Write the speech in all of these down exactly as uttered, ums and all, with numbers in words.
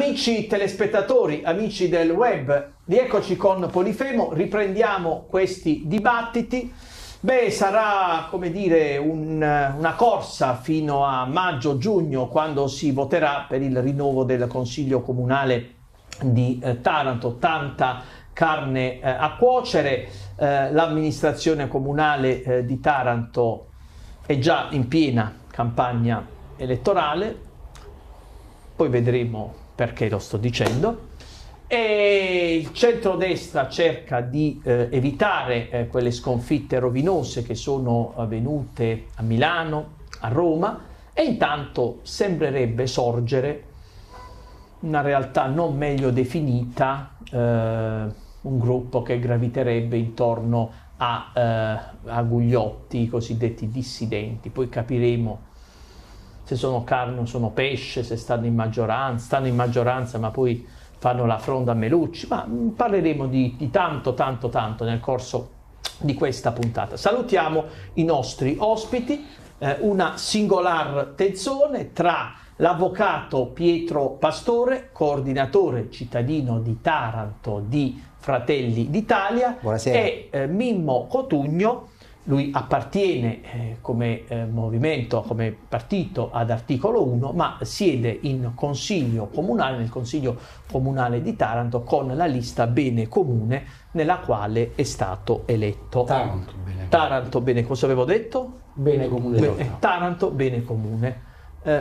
Amici telespettatori, amici del web, rieccoci con Polifemo, riprendiamo questi dibattiti. Beh, sarà, come dire, un, una corsa fino a maggio-giugno, quando si voterà per il rinnovo del Consiglio Comunale di eh, Taranto. Tanta carne eh, a cuocere, eh, l'amministrazione comunale eh, di Taranto è già in piena campagna elettorale, poi vedremo perché lo sto dicendo, e il centrodestra cerca di eh, evitare eh, quelle sconfitte rovinose che sono avvenute a Milano, a Roma, e intanto sembrerebbe sorgere una realtà non meglio definita, eh, un gruppo che graviterebbe intorno a, eh, a Gugliotti, i cosiddetti dissidenti. Poi capiremo se sono carne o sono pesce, se stanno in maggioranza, stanno in maggioranza ma poi fanno la fronda a Melucci, ma parleremo di, di tanto, tanto, tanto nel corso di questa puntata. Salutiamo i nostri ospiti, eh, una singolar tensione tra l'avvocato Pietro Pastore, coordinatore cittadino di Taranto di Fratelli d'Italia, e eh, Mimmo Cotugno. Lui appartiene eh, come eh, movimento, come partito ad articolo uno, ma siede in consiglio comunale, nel consiglio comunale di Taranto, con la lista Bene Comune, nella quale è stato eletto. Taranto Bene, Taranto, bene cosa avevo detto? Bene Comune. Bene, Taranto Bene Comune. Eh,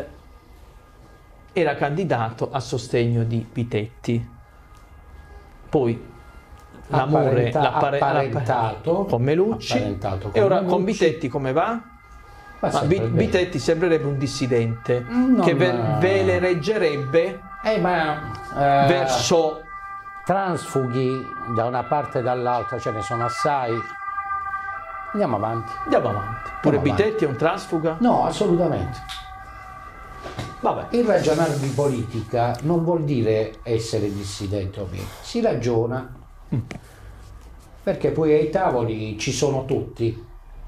era candidato a sostegno di Pitetti. Poi l'amore apparentato con Melucci, con e ora Melucci. Con Pitetti come va? Ma ma Pitetti sembrerebbe un dissidente non, che ve, ve le reggerebbe eh, ma, eh, verso transfughi da una parte e dall'altra, ce ne sono assai. Andiamo avanti. Andiamo avanti. Pure Andiamo Pitetti avanti. È un transfuga? No, assolutamente. Vabbè. Il ragionare di politica non vuol dire essere dissidente o meno, si ragiona. Mm. Perché poi ai tavoli ci sono tutti.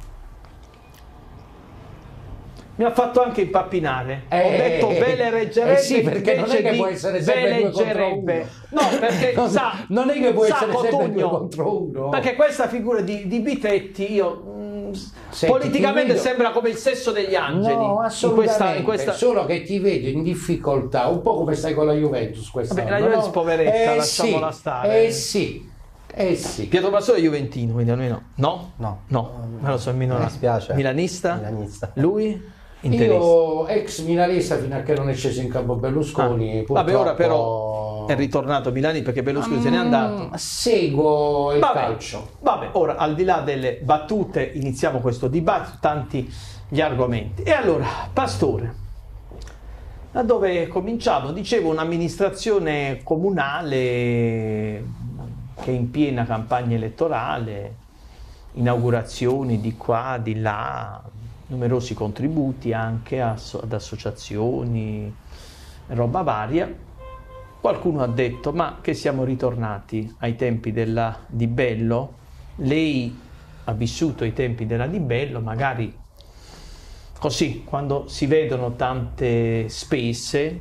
Mi ha fatto anche impappinare. Eh, Ho detto eh, ve le reggerebbe, eh sì, perché non è che può essere sempre due contro uno. No, perché non, sa, non è che può essere Cotugno, sempre due contro uno. Perché questa figura di, di Pitetti, io mh, Senti, politicamente vedo... sembra come il sesso degli angeli. No, assolutamente. In questa, in questa... Solo che ti vedo in difficoltà, un po' come stai con la Juventus quest'anno. Vabbè, la Juventus no? poveretta, eh, lasciamola sì, stare. Eh sì. Eh sì. Pietro Pastore è juventino, quindi almeno no? No. No, me lo so, mi dispiace. Milanista? Milanista. Lui? Io ex milanista fino a che non è sceso in campo Berlusconi. Ah. Vabbè, ora però è ritornato Milani perché Berlusconi mm, se n'è andato. Seguo il vabbè, calcio. Vabbè, ora al di là delle battute iniziamo questo dibattito, tanti gli argomenti. E allora, Pastore, da dove cominciamo? Dicevo, un'amministrazione comunale che è in piena campagna elettorale, inaugurazioni di qua, di là, numerosi contributi anche ad associazioni, roba varia. Qualcuno ha detto, ma che siamo ritornati ai tempi della Di Bello? Lei ha vissuto i tempi della Di Bello, magari così, quando si vedono tante spese,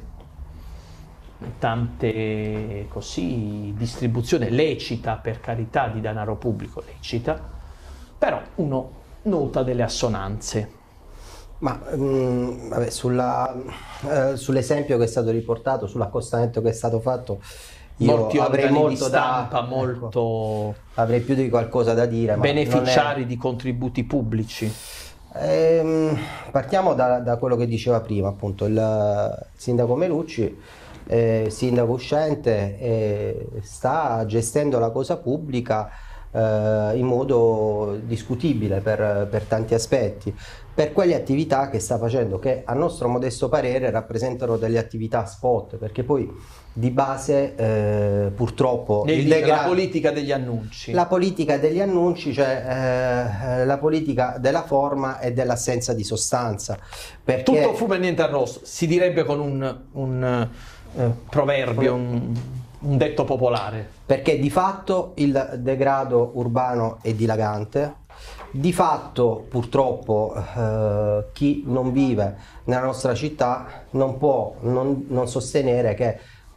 tante così, distribuzione lecita, per carità, di denaro pubblico lecita, però uno nota delle assonanze. Ma mh, vabbè, sulla, eh, sull'esempio che è stato riportato, sull'accostamento che è stato fatto, io molti avrei molto di stampa, da, molto ecco, avrei più di qualcosa da dire. Ma beneficiari non è... di contributi pubblici. Ehm, partiamo da, da quello che diceva prima, appunto, il, il sindaco Melucci, eh, sindaco uscente, eh, sta gestendo la cosa pubblica eh, in modo discutibile per, per tanti aspetti, per quelle attività che sta facendo, che a nostro modesto parere rappresentano delle attività spot, perché poi di base eh, purtroppo il dica, la politica degli annunci la politica degli annunci, cioè eh, la politica della forma e dell'assenza di sostanza, perché tutto fumo e niente arrosto, si direbbe con un, un eh, proverbio, un, un detto popolare, perché di fatto il degrado urbano è dilagante. Di fatto, purtroppo, eh, chi non vive nella nostra città non può non, non sostenere che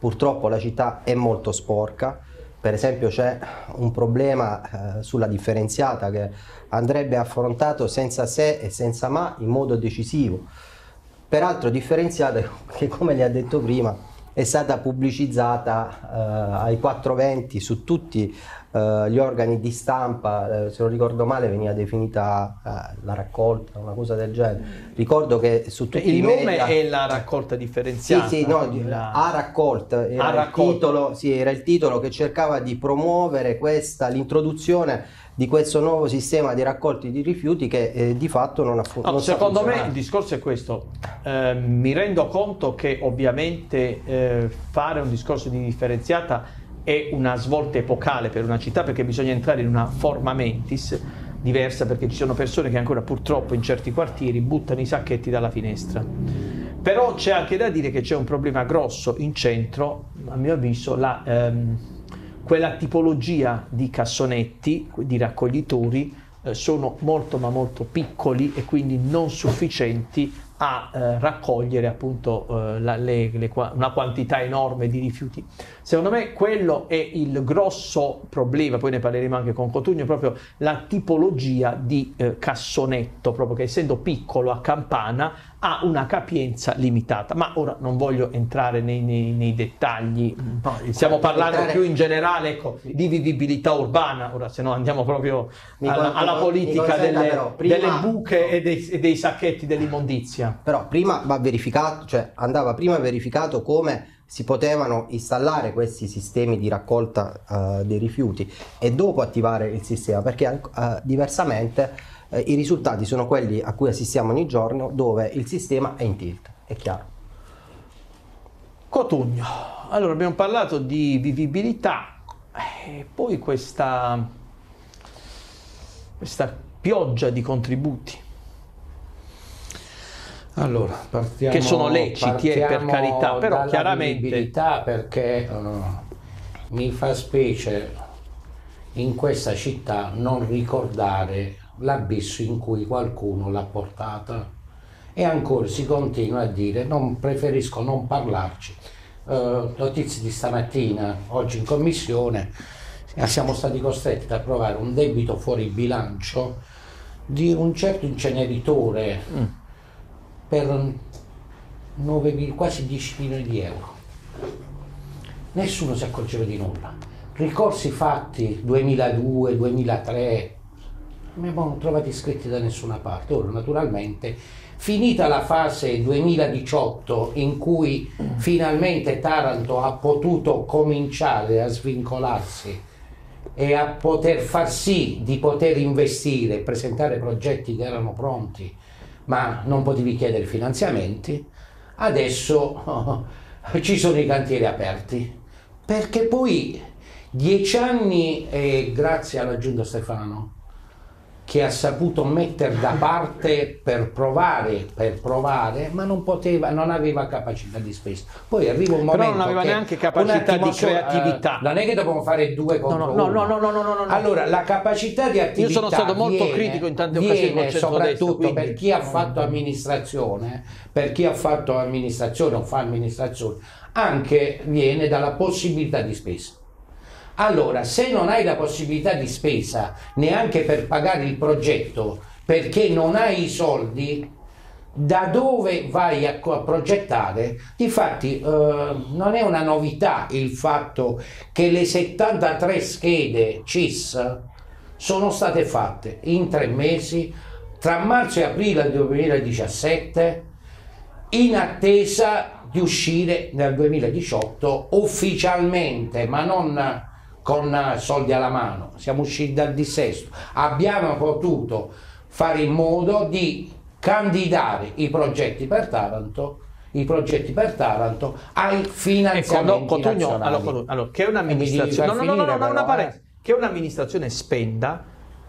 purtroppo la città è molto sporca. Per esempio c'è un problema eh, sulla differenziata che andrebbe affrontato senza se e senza ma in modo decisivo. Peraltro differenziata che, come le ha detto prima, è stata pubblicizzata eh, ai quattrocentoventi su tutti eh, gli organi di stampa, eh, se non ricordo male veniva definita eh, la raccolta, una cosa del genere. Ricordo che su tutti il i nome media... è la raccolta differenziata. Sì, sì, no, la... a raccolta, era, a il raccolta. titolo, sì, era il titolo che cercava di promuovere questa, l'introduzione di questo nuovo sistema di raccolti di rifiuti che eh, di fatto non ha funzionato. No, secondo me il discorso è questo, eh, mi rendo conto che ovviamente eh, fare un discorso di differenziata è una svolta epocale per una città, perché bisogna entrare in una forma mentis diversa, perché ci sono persone che ancora purtroppo in certi quartieri buttano i sacchetti dalla finestra. Però c'è anche da dire che c'è un problema grosso in centro, a mio avviso, la... Ehm, quella tipologia di cassonetti, di raccoglitori, eh, sono molto ma molto piccoli e quindi non sufficienti a eh, raccogliere appunto eh, la, le, le, una quantità enorme di rifiuti. Secondo me quello è il grosso problema, poi ne parleremo anche con Cotugno, proprio la tipologia di eh, cassonetto, proprio che essendo piccolo a campana ha una capienza limitata. Ma ora non voglio entrare nei, nei, nei dettagli, no, stiamo parlando entrare... più in generale, ecco, di vivibilità urbana, ora se no andiamo proprio alla, alla politica delle, però, prima... delle buche e dei, e dei sacchetti dell'immondizia. Però prima va verificato, cioè andava prima verificato come si potevano installare questi sistemi di raccolta uh, dei rifiuti e dopo attivare il sistema, perché uh, diversamente uh, i risultati sono quelli a cui assistiamo ogni giorno, dove il sistema è in tilt, è chiaro. Cotugno, allora abbiamo parlato di vivibilità e poi questa, questa pioggia di contributi. Allora, partiamo, che sono leciti, eh, per carità, però chiaramente perché uh, mi fa specie in questa città non ricordare l'abisso in cui qualcuno l'ha portata e ancora si continua a dire non preferisco non parlarci. Uh, notizie di stamattina, oggi in commissione siamo stati costretti ad approvare un debito fuori bilancio di un certo inceneritore mm. per nove, quasi dieci milioni di euro. Nessuno si accorgeva di nulla. Ricorsi fatti duemiladue, duemilatré, non abbiamo trovati iscritti da nessuna parte. Ora naturalmente, finita la fase duemiladiciotto in cui finalmente Taranto ha potuto cominciare a svincolarsi e a poter far sì di poter investire e presentare progetti che erano pronti, ma non potevi chiedere finanziamenti, adesso oh, ci sono i cantieri aperti, perché poi dieci anni, e grazie alla Giunta Stefano, che ha saputo mettere da parte per provare, per provare, ma non poteva, non aveva capacità di spesa. Poi arriva un momento però non aveva che neanche capacità di creatività. Uh, non è che dobbiamo fare due contro no, no, uno. No, no, no, no, no, no. Allora, la capacità di attività Io sono stato molto viene, critico in tante occasioni viene soprattutto quindi... per chi ha fatto amministrazione, per chi ha fatto amministrazione o fa amministrazione, anche viene dalla possibilità di spesa. Allora, se non hai la possibilità di spesa neanche per pagare il progetto, perché non hai i soldi, da dove vai a, a progettare? Difatti eh, non è una novità il fatto che le settantatré schede C I S sono state fatte in tre mesi, tra marzo e aprile duemiladiciassette, in attesa di uscire nel duemiladiciotto ufficialmente, ma non con soldi alla mano. Siamo usciti dal dissesto, abbiamo potuto fare in modo di candidare i progetti per Taranto, i progetti per Taranto ai finanziamenti ecco, Cotugno, nazionali. Allora, allora, che un'amministrazione no, no, no, no, no, una parete, che un'amministrazione spenda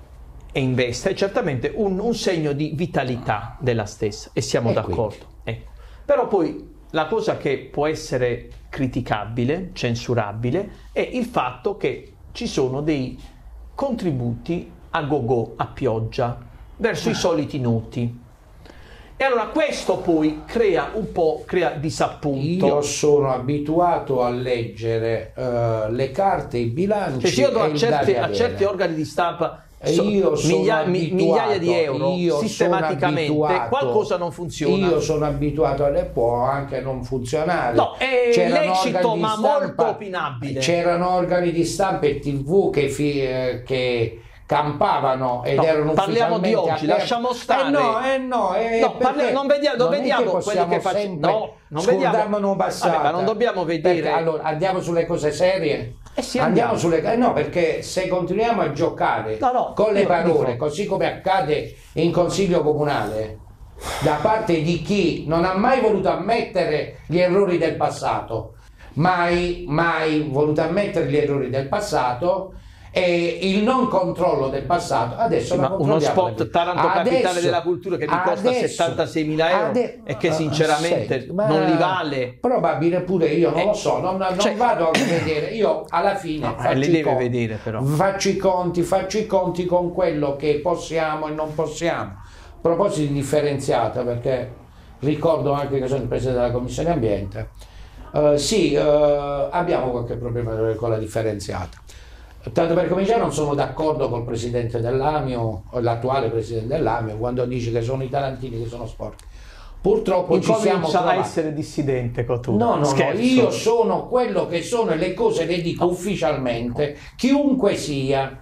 e investa è certamente un, un segno di vitalità della stessa, e siamo d'accordo. Ecco. Però poi la cosa che può essere criticabile, censurabile, è il fatto che ci sono dei contributi a go-go, a pioggia, verso i soliti noti. E allora questo poi crea un po' crea disappunto. Io sono abituato a leggere uh, le carte, i bilanci. Cioè, io do e a, certi, a certi organi di stampa so, io sono miglia, abituato, migliaia di euro io sistematicamente, abituato, qualcosa non funziona. Io sono abituato a può anche non funzionare. No, è c'erano lecito ma stampa, molto opinabile. C'erano organi di stampa e tivù che, fi, che campavano ed no, erano parliamo di oggi, aperti. Lasciamo stare. Eh no, eh no, eh no parli, non vediamo, non non vediamo che quelli che facciamo. No, non vediamo. Vabbè, ma non dobbiamo vedere. Perché, allora, andiamo sulle cose serie. Eh sì, andiamo. andiamo sulle no, perché se continuiamo a giocare no, no, con le parole, dico. così come accade in consiglio comunale, da parte di chi non ha mai voluto ammettere gli errori del passato, mai, mai voluto ammettere gli errori del passato e il non controllo del passato, adesso sì, ma uno spot Taranto adesso, Capitale della Cultura che mi costa adesso, settantaseimila euro ade- e che sinceramente senti, non li vale. Probabile pure io, non eh, lo so, non, non cioè, vado a vedere, io alla fine no, faccio, li i deve conti, vedere, però. faccio i conti, faccio i conti con quello che possiamo e non possiamo. A proposito di differenziata, perché ricordo anche che sono il presidente della Commissione Ambiente, uh, sì, uh, abbiamo qualche problema con la differenziata. Tanto per cominciare, non sono d'accordo col presidente dell'Amio, l'attuale presidente dell'Amio, quando dice che sono i tarantini che sono sporchi. Purtroppo ci siamo trovati. a essere dissidente Cottura. No, no, Scherzo. no, io sono quello che sono e le cose le dico ufficialmente, chiunque sia,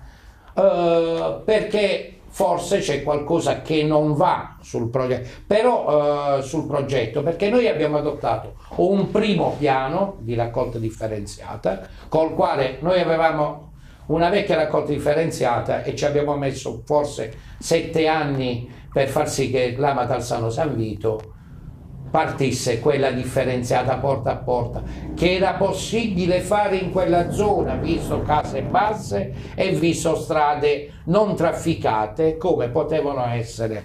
uh, perché forse c'è qualcosa che non va sul progetto, però uh, sul progetto, perché noi abbiamo adottato un primo piano di raccolta differenziata, col quale noi avevamo una vecchia raccolta differenziata e ci abbiamo messo forse sette anni per far sì che Lama Talsano San Vito partisse quella differenziata porta a porta, che era possibile fare in quella zona, visto case basse e visto strade non trafficate come potevano essere.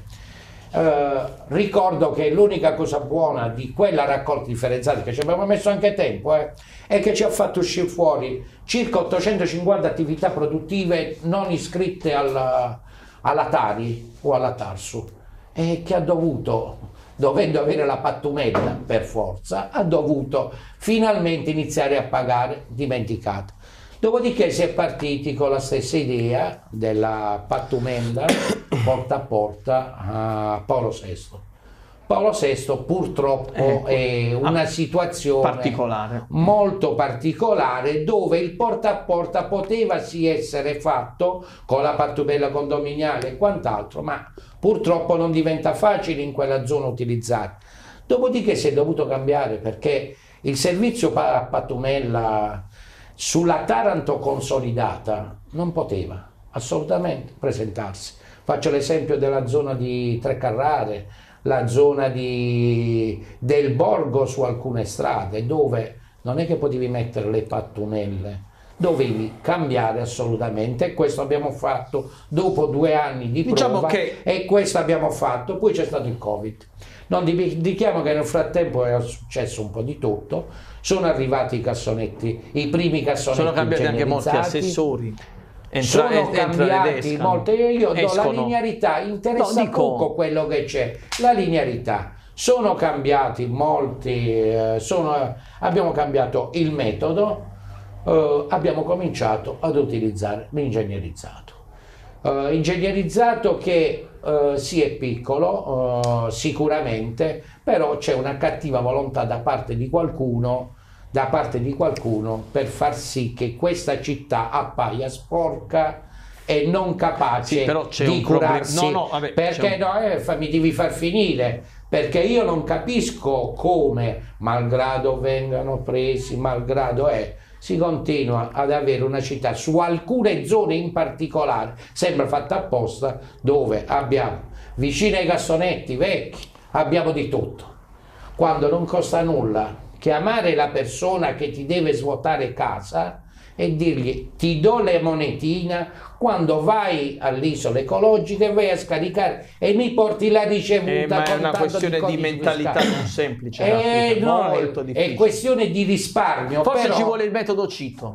Uh, ricordo che l'unica cosa buona di quella raccolta differenziata, che ci abbiamo messo anche tempo, eh, è che ci ha fatto uscire fuori circa ottocentocinquanta attività produttive non iscritte alla, alla Tari o alla Tarsu, e che ha dovuto, dovendo avere la pattumella per forza, ha dovuto finalmente iniziare a pagare dimenticata. Dopodiché si è partiti con la stessa idea della pattumella porta a porta a Paolo sesto. Paolo sesto purtroppo ecco, è una situazione particolare. molto particolare, dove il porta a porta poteva sì essere fatto con la pattumella condominiale e quant'altro, ma purtroppo non diventa facile in quella zona utilizzare. Dopodiché si è dovuto cambiare, perché il servizio a pattumella sulla Taranto consolidata non poteva assolutamente presentarsi. Faccio l'esempio della zona di Treccarrare, la zona di, del Borgo su alcune strade, dove non è che potevi mettere le pattumelle, dovevi cambiare assolutamente, e questo abbiamo fatto dopo due anni di diciamo prova, che... e questo abbiamo fatto. Poi c'è stato il Covid. Non dimentichiamo che nel frattempo è successo un po' di tutto, sono arrivati i cassonetti, i primi cassonetti sono cambiati anche molti assessori. Entra, sono cambiati molte, io do escono. La linearità, interessa no, dico... poco quello che c'è, la linearità. Sono cambiati molti, eh, sono, abbiamo cambiato il metodo, eh, abbiamo cominciato ad utilizzare l'ingegnerizzato. Uh, ingegnerizzato che uh, sì è piccolo, uh, sicuramente, però c'è una cattiva volontà da parte di qualcuno, da parte di qualcuno per far sì che questa città appaia sporca e non capace sì, però c'è di un curarsi. No, no, vabbè, perché un... no, eh, fa, mi devi far finire, perché io non capisco come, malgrado vengano presi, malgrado è, si continua ad avere una città su alcune zone in particolare, sembra fatta apposta, dove abbiamo vicino ai cassonetti vecchi, abbiamo di tutto, quando non costa nulla chiamare la persona che ti deve svuotare casa e dirgli ti do le monetina quando vai all'isola ecologica e vai a scaricare e mi porti la ricevuta. Eh, ma è una questione di, di mentalità fiscale. Non semplice, eh, no, molto è, difficile. È questione di risparmio. Forse però... ci vuole il metodo Cito.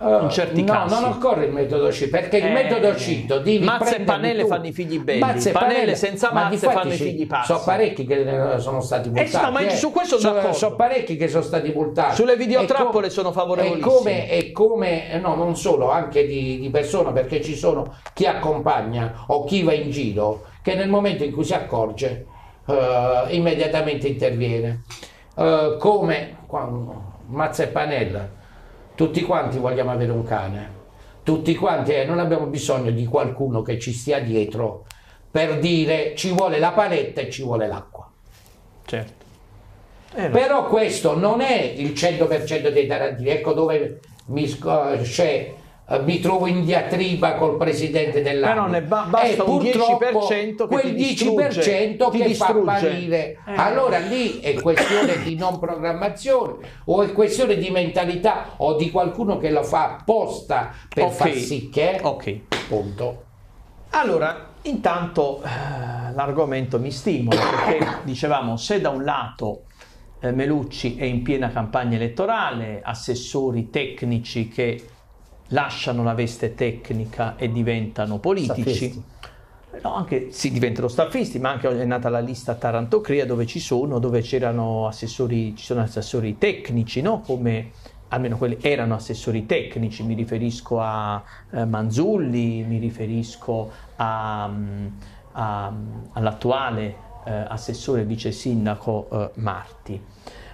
in certi no, casi. non occorre il metodo C, perché il Eh, metodo Cito devi Mazza e Panelle tu. fanno i figli belli, Mazza e Panelle senza ma mazze difatti fanno i ci- figli pazzi. sono parecchi che ne sono stati Eh, multati. no, ma su questo sono d'accordo. sono parecchi che sono stati multati. Sulle videotrappole E co- sono favorevolissimi. E come, e come, no, non solo, anche di, di persona, perché ci sono chi accompagna o chi va in giro che nel momento in cui si accorge eh, immediatamente interviene. Eh, come quando, Mazza e Panella, tutti quanti vogliamo avere un cane, tutti quanti, eh, non abbiamo bisogno di qualcuno che ci stia dietro per dire ci vuole la paletta e ci vuole l'acqua. Certo. Eh, no. Però questo non è il cento per cento dei tarantini, ecco dove mi, sc- c'è, eh, mi trovo in diatriba col presidente dell'A N U. Però ne ba- basta È un dieci per purtroppo cento che quel ti dieci per cento distrugge, che ti fa distrugge. apparire. Eh. Allora lì è questione di non programmazione o è questione di mentalità o di qualcuno che lo fa apposta per Ok. far sì che Ok. punto. Allora, intanto eh, l'argomento mi stimola perché dicevamo se da un lato eh, Melucci è in piena campagna elettorale, assessori tecnici che lasciano la veste tecnica e diventano politici, Staffisti. no, anche si diventano staffisti, ma anche è nata la lista Taranto Crea dove ci sono, dove c'erano assessori, ci sono assessori tecnici, no? Come almeno quelli erano assessori tecnici, mi riferisco a eh, Manzulli, mi riferisco a, mm, a- all'attuale eh, assessore vice sindaco eh, Marti.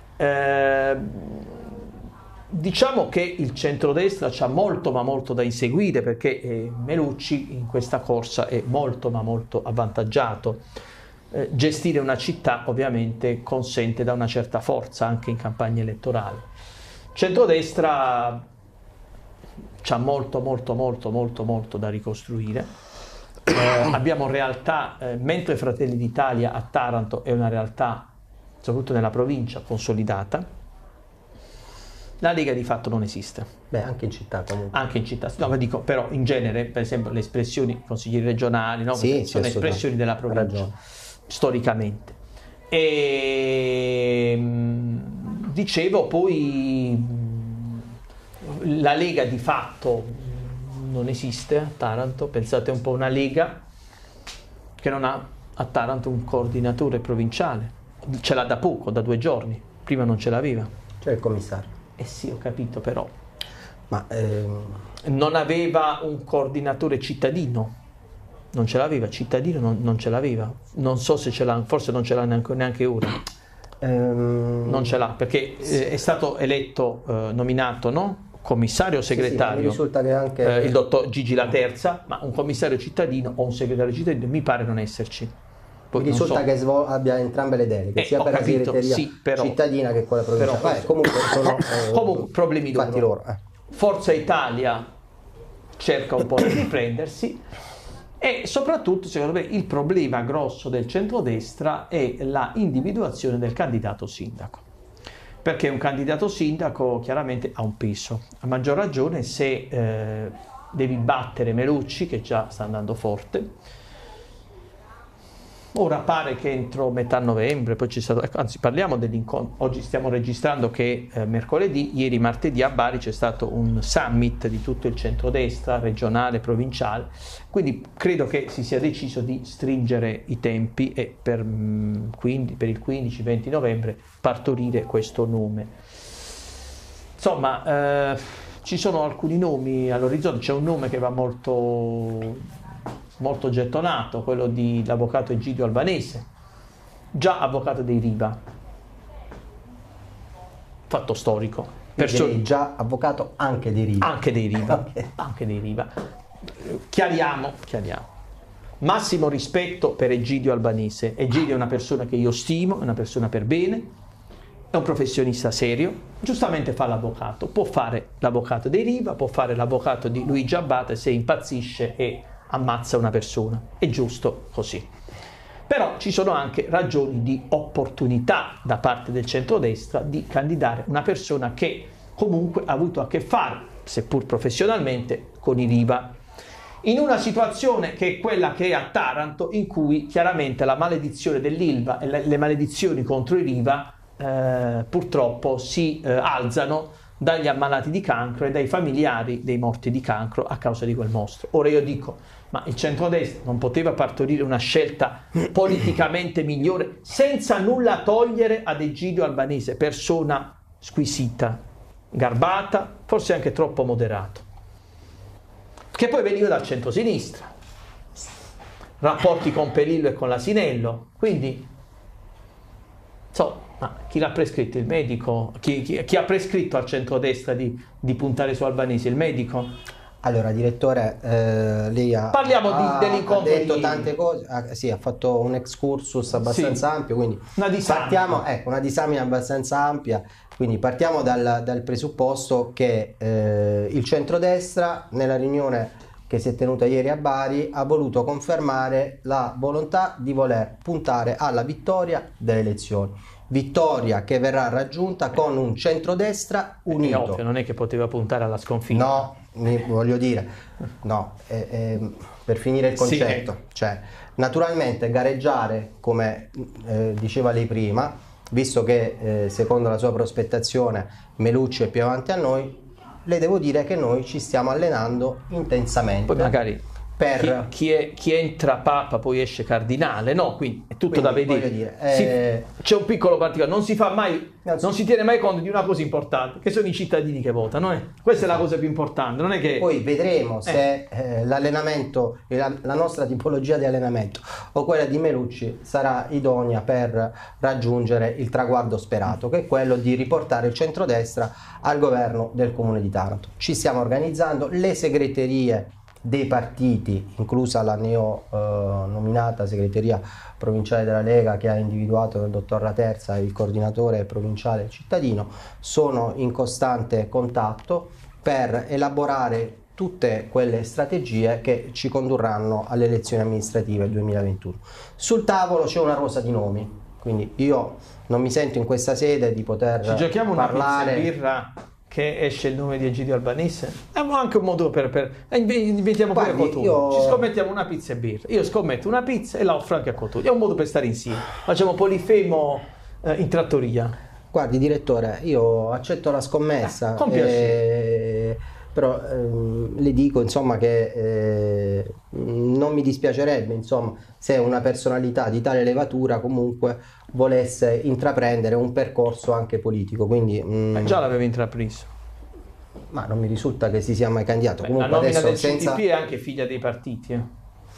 Eh, diciamo che il centrodestra c'ha molto ma molto da inseguire perché eh, Melucci in questa corsa è molto ma molto avvantaggiato. Eh, gestire una città ovviamente consente da una certa forza anche in campagna elettorale. Centrodestra c'ha molto molto molto molto molto da ricostruire. Eh, abbiamo realtà, eh, mentre Fratelli d'Italia a Taranto è una realtà soprattutto nella provincia consolidata, la Lega di fatto non esiste. Beh, anche in città comunque. Anche in città, no, ma dico, però in genere, per esempio, le espressioni consiglieri regionali, no? Sì, sì, sono espressioni della Ha provincia, ragione. storicamente. E mh, dicevo poi mh, la Lega di fatto non esiste a Taranto. Pensate un po' a una Lega che non ha a Taranto un coordinatore provinciale, ce l'ha da poco, da due giorni, prima non ce l'aveva. Cioè il commissario. Eh sì, ho capito, però Ma ehm, non aveva un coordinatore cittadino, non ce l'aveva, cittadino non, non ce l'aveva, non so se ce l'ha, forse non ce l'ha neanche, neanche ora, ehm, non ce l'ha perché eh, è stato eletto, eh, nominato, no? Commissario o sì, sì, segretario, mi risulta che anche eh, il dottor Gigi La Terza, ma un commissario cittadino o un segretario cittadino mi pare non esserci. Poi mi non risulta so. che svol- abbia entrambe le deleghe, Eh, sia ho per capito, la segreteria sì, però- cittadina che quella provinciale. però Vabbè, comunque sono eh, Comunque, problemi loro. fatti loro. eh. Forza Italia cerca un po' di riprendersi e soprattutto secondo me il problema grosso del centrodestra è la individuazione del candidato sindaco, perché un candidato sindaco chiaramente ha un peso, a maggior ragione se eh, devi battere Melucci che già sta andando forte. Ora pare che entro metà novembre, poi c'è stato, anzi parliamo dell'incontro, oggi stiamo registrando che eh, mercoledì, ieri martedì a Bari c'è stato un summit di tutto il centrodestra, regionale, provinciale, quindi credo che si sia deciso di stringere i tempi e per, mh, quindi, per il quindici venti novembre partorire questo nome. Insomma, eh, ci sono alcuni nomi all'orizzonte, c'è un nome che va molto... molto gettonato, quello dell'avvocato Egidio Albanese, già avvocato dei Riva, fatto storico, Perché Perso- già avvocato anche di Riva. anche dei Riva, Ok. anche dei Riva. Chiariamo, chiariamo. Massimo rispetto per Egidio Albanese. Egidio è una persona che io stimo, è una persona per bene, è un professionista serio, giustamente fa l'avvocato, può fare l'avvocato dei Riva, può fare l'avvocato di Luigi Abbate se impazzisce e ammazza una persona, è giusto così. Però ci sono anche ragioni di opportunità da parte del centrodestra di candidare una persona che comunque ha avuto a che fare, seppur professionalmente, con i Riva, in una situazione che è quella che è a Taranto, in cui chiaramente la maledizione dell'Ilva e le, le maledizioni contro i Riva eh, purtroppo si eh, alzano dagli ammalati di cancro e dai familiari dei morti di cancro a causa di quel mostro. Ora io dico, ma il centrodestra non poteva partorire una scelta politicamente migliore senza nulla togliere ad Egidio Albanese, persona squisita, garbata, forse anche troppo moderato, che poi veniva dal centrosinistra, rapporti con Pelillo e con l'Asinello, quindi so, ma chi l'ha prescritto? Il medico? Chi, chi, chi ha prescritto al centrodestra di, di puntare su Albanese? Il medico? Allora, direttore, eh, lei ha, Parliamo ha, di, dell'incontro ha detto di... tante cose, ha, sì, ha fatto un excursus abbastanza Sì. ampio, quindi Una disamina. partiamo, ecco, una disamina abbastanza ampia, quindi partiamo dal, dal presupposto che eh, il centrodestra, nella riunione che si è tenuta ieri a Bari, ha voluto confermare la volontà di voler puntare alla vittoria delle elezioni. Vittoria che verrà raggiunta con un centrodestra unito. È ovvio, non è che poteva puntare alla sconfitta. No, mi voglio dire, no, eh, eh, per finire il concetto, Sì. cioè, naturalmente gareggiare, come eh, diceva lei prima, visto che eh, secondo la sua prospettazione Melucci è più avanti a noi, le devo dire che noi ci stiamo allenando intensamente. Poi magari per... chi, chi, è, chi entra papa poi esce cardinale, no? Quindi è tutto Quindi, da vedere. dire, Si- eh, c'è un piccolo particolare, non si fa mai, Non si- non si tiene mai conto di una cosa importante, che sono i cittadini che votano. Eh? Questa è la cosa più importante, non è che... Poi vedremo se eh, l'allenamento, la, la nostra tipologia di allenamento o quella di Melucci sarà idonea per raggiungere il traguardo sperato, che è quello di riportare il centrodestra al governo del Comune di Taranto. Ci stiamo organizzando, le segreterie dei partiti, inclusa la neo eh, nominata segreteria provinciale della Lega che ha individuato il dottor Laterza, il coordinatore provinciale cittadino, sono in costante contatto per elaborare tutte quelle strategie che ci condurranno alle elezioni amministrative duemilaventuno. Sul tavolo c'è una rosa di nomi, quindi io non mi sento in questa sede di poter Ci giochiamo una parlare... pizza e birra che esce il nome di Egidio Albanese? È anche un modo per... per eh, inve- inventiamo pure Guardi, Cotugno. io- Ci scommettiamo una pizza e birra. Io scommetto una pizza e la offro anche a Cotugno. È un modo per stare insieme. Facciamo Polifemo eh, in trattoria. Guardi direttore, io accetto la scommessa, Eh, con eh, però ehm, le dico insomma che eh, non mi dispiacerebbe insomma se una personalità di tale levatura comunque volesse intraprendere un percorso anche politico, quindi mm, Eh, già l'avevo intrapreso. ma non mi risulta che si sia mai candidato. Beh, Comunque la nomina adesso del senza, C T P è anche figlia dei partiti. Eh.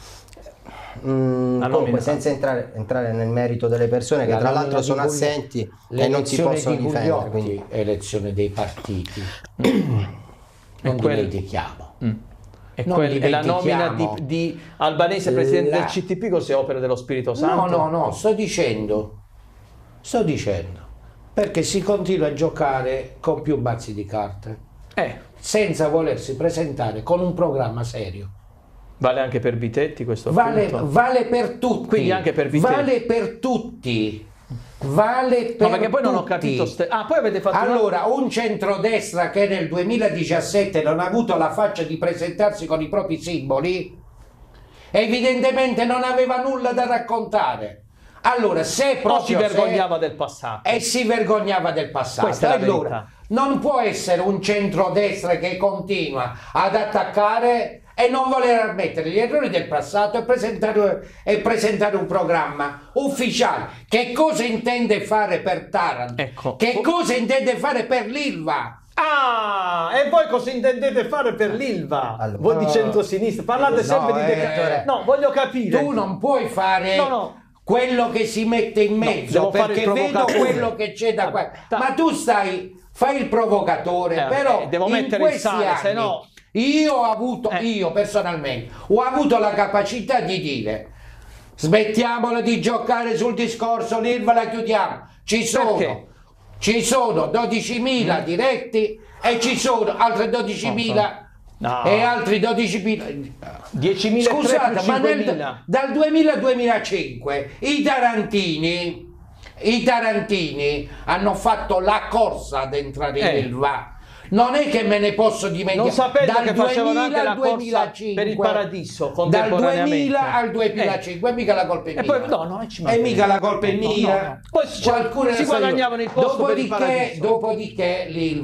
mm, la comunque, nomina- senza entrare, entrare nel merito delle persone che La tra nomina l'altro di sono Gugli- assenti e non si l'elezione possono di difendere. Gugliotti Quindi... è elezione dei partiti. Non quel- dimentichiamo. Mm. E, Non quel- e la nomina dimentichiamo di, di Albanese presidente la- del C T P cos'è, opera dello Spirito No, Santo? no, no, sto dicendo, sto dicendo, perché si continua a giocare con più mazzi di carte, Eh, senza volersi presentare con un programma serio. vale anche per Vitetti questo Vale, punto? vale per tutti. Quindi anche per Vitetti. Vale per tutti. Vale per No, perché poi non ho tutti. capito. ste- Ah, poi avete fatto una- Allora, un centrodestra che nel duemiladiciassette non ha avuto la faccia di presentarsi con i propri simboli, evidentemente non aveva nulla da raccontare. Allora, se o proprio si vergognava del passato. se, e si vergognava del passato, Questa è la allora verità. non può essere un centrodestra che continua ad attaccare e non voler ammettere gli errori del passato e presentare, e presentare un programma ufficiale. Che cosa intende fare per Taranto? Ecco. Che cosa intende fare per l'Ilva? Ah, e voi cosa intendete fare per l'Ilva? Allora- Voi di centrosinistra, parlate No, sempre di eh, deca- No, voglio capire. Tu non puoi fare No, no. quello che si mette in mezzo, devo fare perché il vedo provocatore. quello che c'è da qua. Ta- Ma tu stai, fai il provocatore, Eh, però eh, devo in mettere il questi sale, anni, se no- io ho avuto, Eh. io personalmente, ho avuto la capacità di dire smettiamola di giocare sul discorso, l'Ilva la chiudiamo. Ci sono, Perché? ci sono dodicimila Mm. diretti e ci sono altre dodicimila No. e altri dodicimila. diecimila Scusate, ma nel- cinquemila. dal duemila al duemilacinque i tarantini, i tarantini hanno fatto la corsa ad entrare Eh. in Ilva. Non è che me ne posso dimenticare. Non sapete dal che facevano anche duemila la al corsa duemilacinque, per il paradiso dal contemporaneamente. duemila al duemilacinque, mica la colpa è E mia. poi, no, no, ci e mancherebbe. mica la colpa è No, mia. no, no. Poi si- Qualcuno si ne sa io. guadagnavano il posto per il dopodiché, paradiso. dopodiché l'Ilva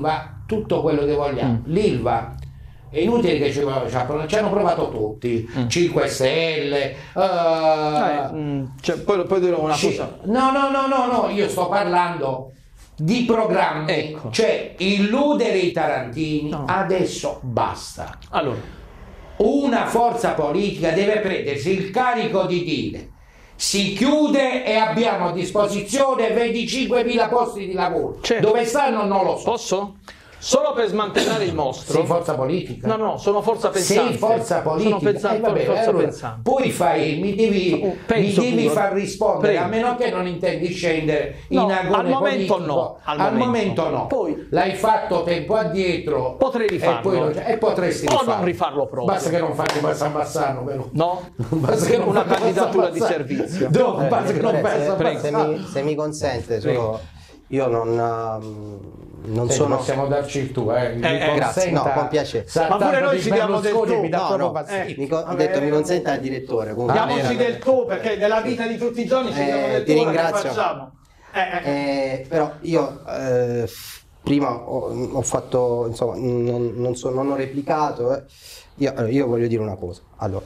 tutto quello che vogliamo. Mm. L'Ilva è inutile che ci, ci hanno provato tutti, mm. cinque Stelle. Uh, eh, mh, cioè, poi, poi dirò una ci, cosa. No, no, no, no, no, io sto parlando di programmi, ecco. Cioè illudere i tarantini, no. Adesso basta. Allora, una forza politica deve prendersi il carico di dire: si chiude e abbiamo a disposizione venticinquemila posti di lavoro. Certo. Dove stanno non lo so. Posso? Solo per smantellare il mostro. Sei forza politica? No, no, sono forza pensante. Sei forza politica? Sono pensante, eh, vabbè, forza allora, pensante. poi fai, mi devi, mi devi far rispondere, Prego. A meno che non intendi scendere no, in agone al momento politico. no. Al, al momento, momento no. Poi l'hai fatto tempo addietro. Potrei rifarlo. E, poi, e potresti o rifarlo. non rifarlo proprio. Basta che non fai come San Bassano, però. No? Basta che non una fai candidatura di servizio. No, eh, basta che non eh, fai se, San se, Bassano. mi, se mi consente, solo, io non... Um, non Senti, sono... possiamo darci il tuo, eh? Mi eh, grazie, no, con piacere. Ma pure noi ci diamo del tu. Mi dà no, no, eh, mi co- ho detto mi consenta il direttore. Diamoci eh, del tu, perché nella vita di tutti i giorni ci diamo eh, del ti tu, ringrazio. che facciamo. Eh, eh. Eh, però io eh, prima ho, ho fatto, insomma, non, non, so, non ho replicato. Eh. Io, allora, io voglio dire una cosa. Allora,